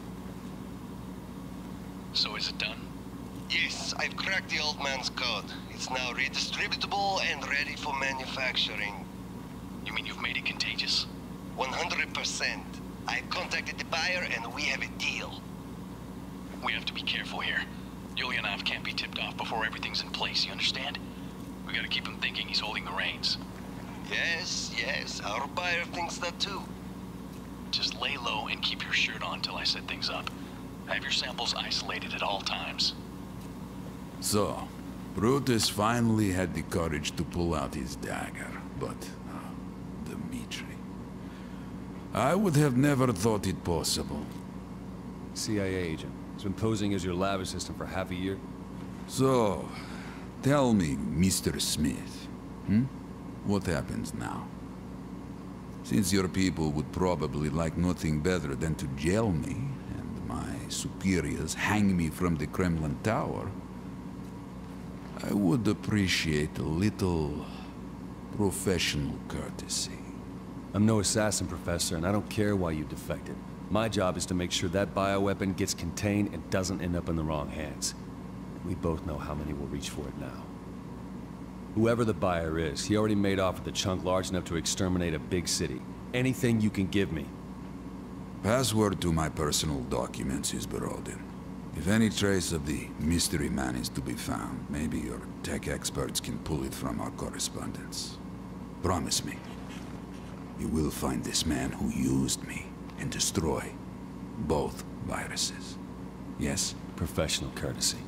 So is it done? Yes, I've cracked the old man's code. It's now redistributable and ready for manufacturing. You mean you've made it contagious? 100%. I've contacted the buyer and we have a deal. We have to be careful here. Yulianov can't be tipped off before everything's in place, you understand? We gotta keep him thinking he's holding the reins. Yes, our buyer thinks that too. Just lay low and keep your shirt on till I set things up. Have your samples isolated at all times. So, Brutus finally had the courage to pull out his dagger, but... Dmitri... I would have never thought it possible. CIA agent. He's been posing as your lab assistant for half a year. So, tell me, Mr. Smith, what happens now? Since your people would probably like nothing better than to jail me, and my superiors hang me from the Kremlin Tower, I would appreciate a little professional courtesy. I'm no assassin, Professor, and I don't care why you defected. My job is to make sure that bioweapon gets contained and doesn't end up in the wrong hands. We both know how many will reach for it now. Whoever the buyer is, he already made off with a chunk large enough to exterminate a big city. Anything you can give me. Password to my personal documents is Borodin. If any trace of the mystery man is to be found, maybe your tech experts can pull it from our correspondence. Promise me, you will find this man who used me and destroy both viruses. Yes? Professional courtesy.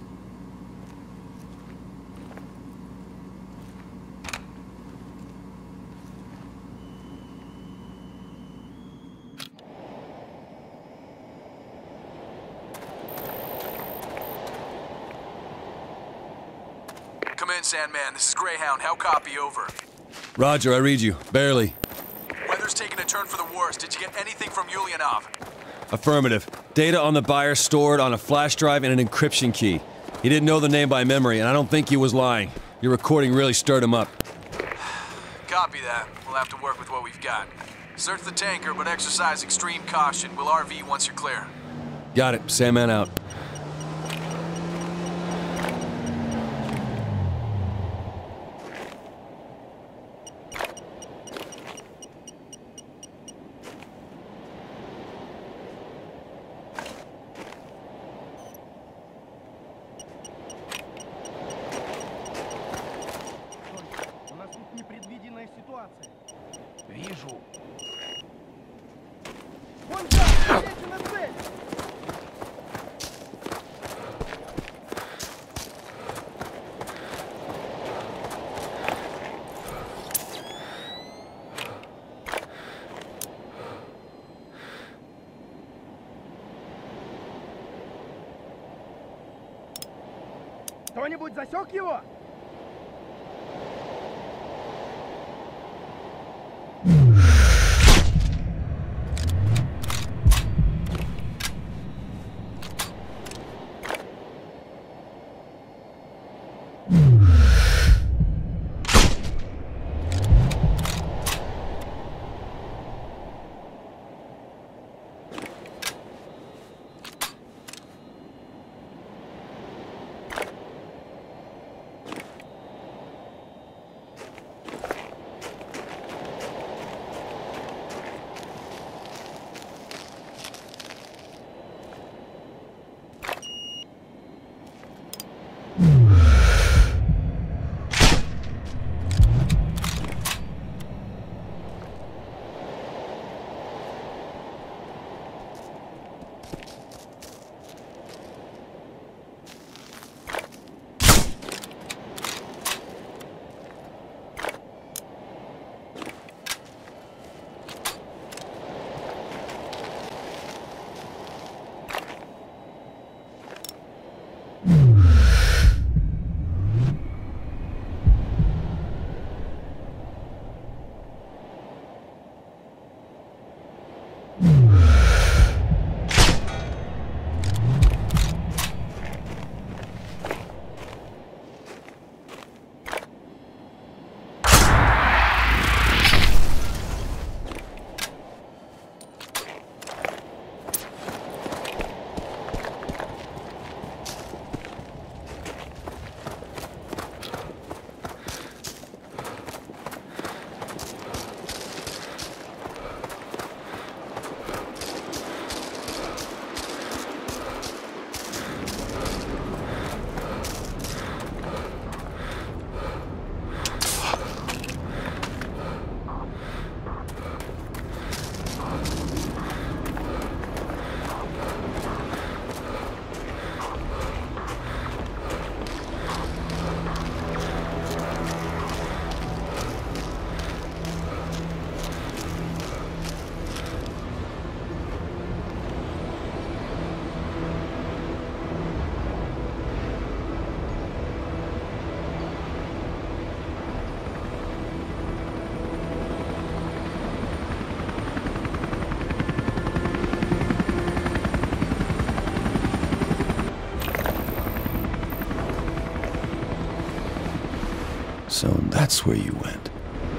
Come in, Sandman. This is Greyhound. How copy? Over. Roger, I read you. Barely. Weather's taking a turn for the worse. Did you get anything from Yulianov? Affirmative. Data on the buyer stored on a flash drive and an encryption key. He didn't know the name by memory, and I don't think he was lying. Your recording really stirred him up. Copy that. We'll have to work with what we've got. Search the tanker, but exercise extreme caution. We'll RV once you're clear. Got it. Sandman out. Вижу. Вон там! Едьте на цель! Кто-нибудь засек его? So that's where you went.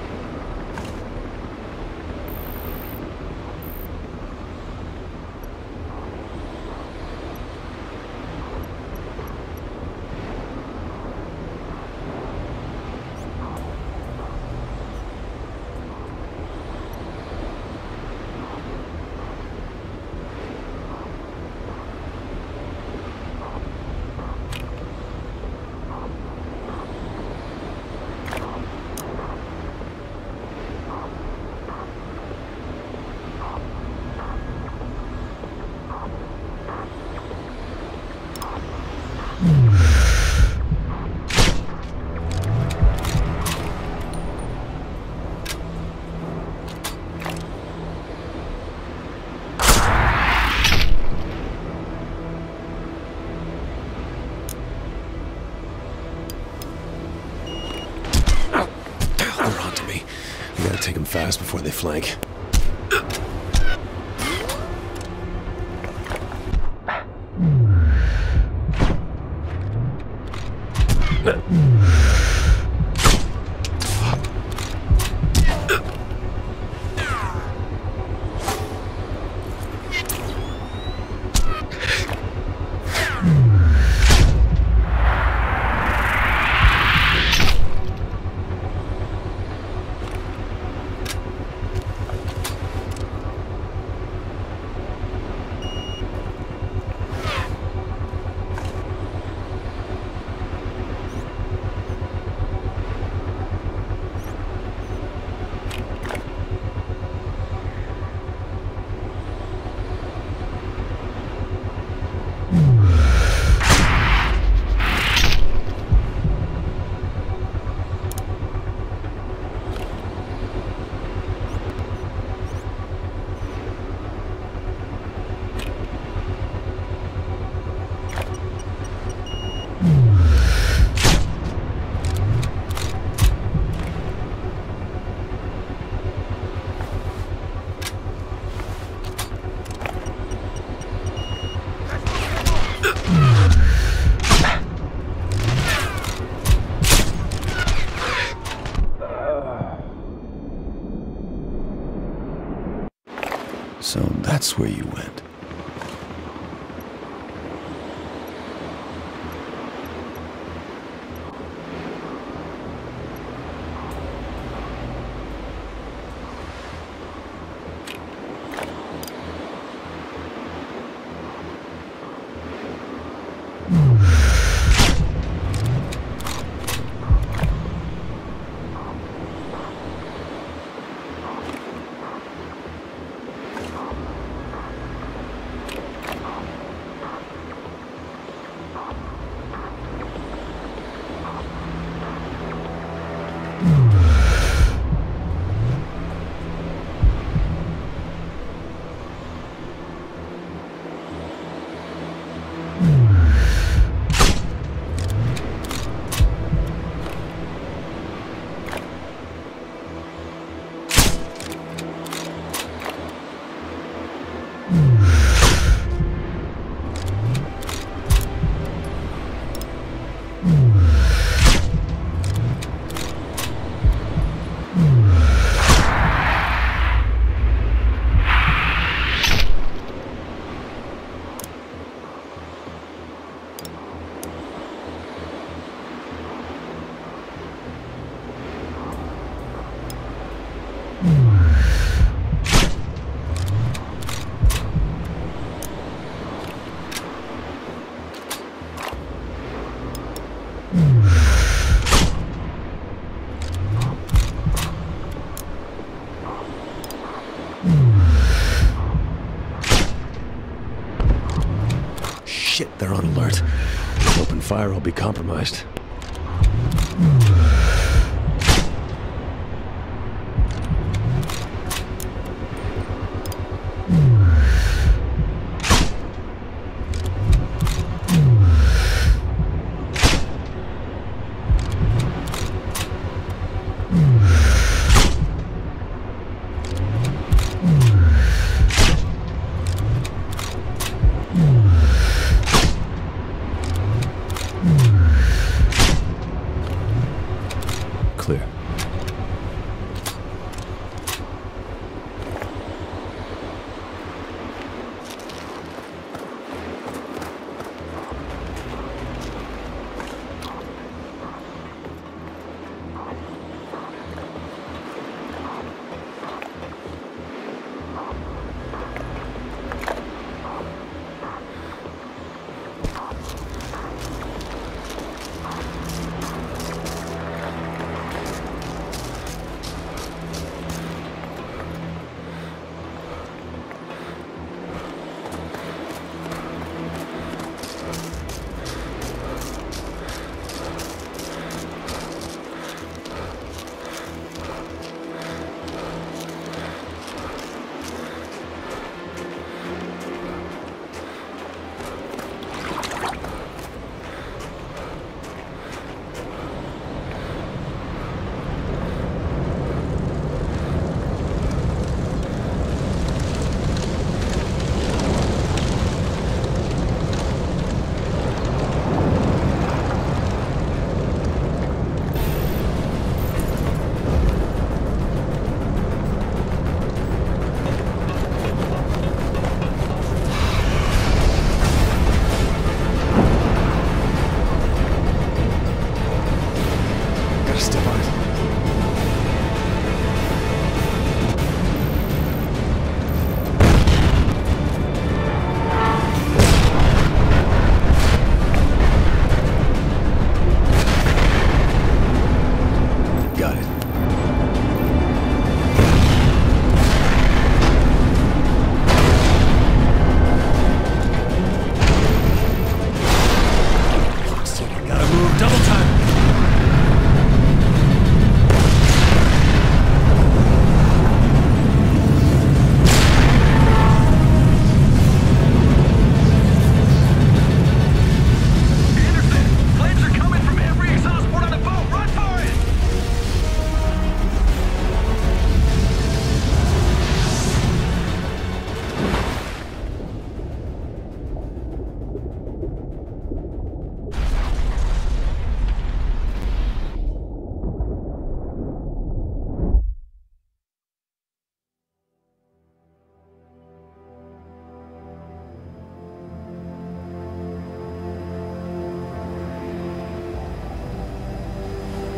Take them fast before they flank. So that's where you went. Shit, they're on alert. If they open fire, I'll be compromised.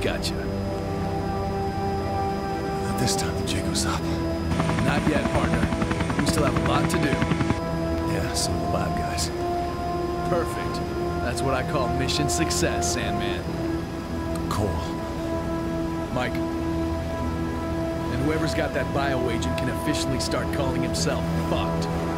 Gotcha. This time the jig was up. Not yet, partner. We still have a lot to do. Yeah, so the lab guys. Perfect. That's what I call mission success, Sandman. Cool. Mike. And whoever's got that bioagent can officially start calling himself fucked.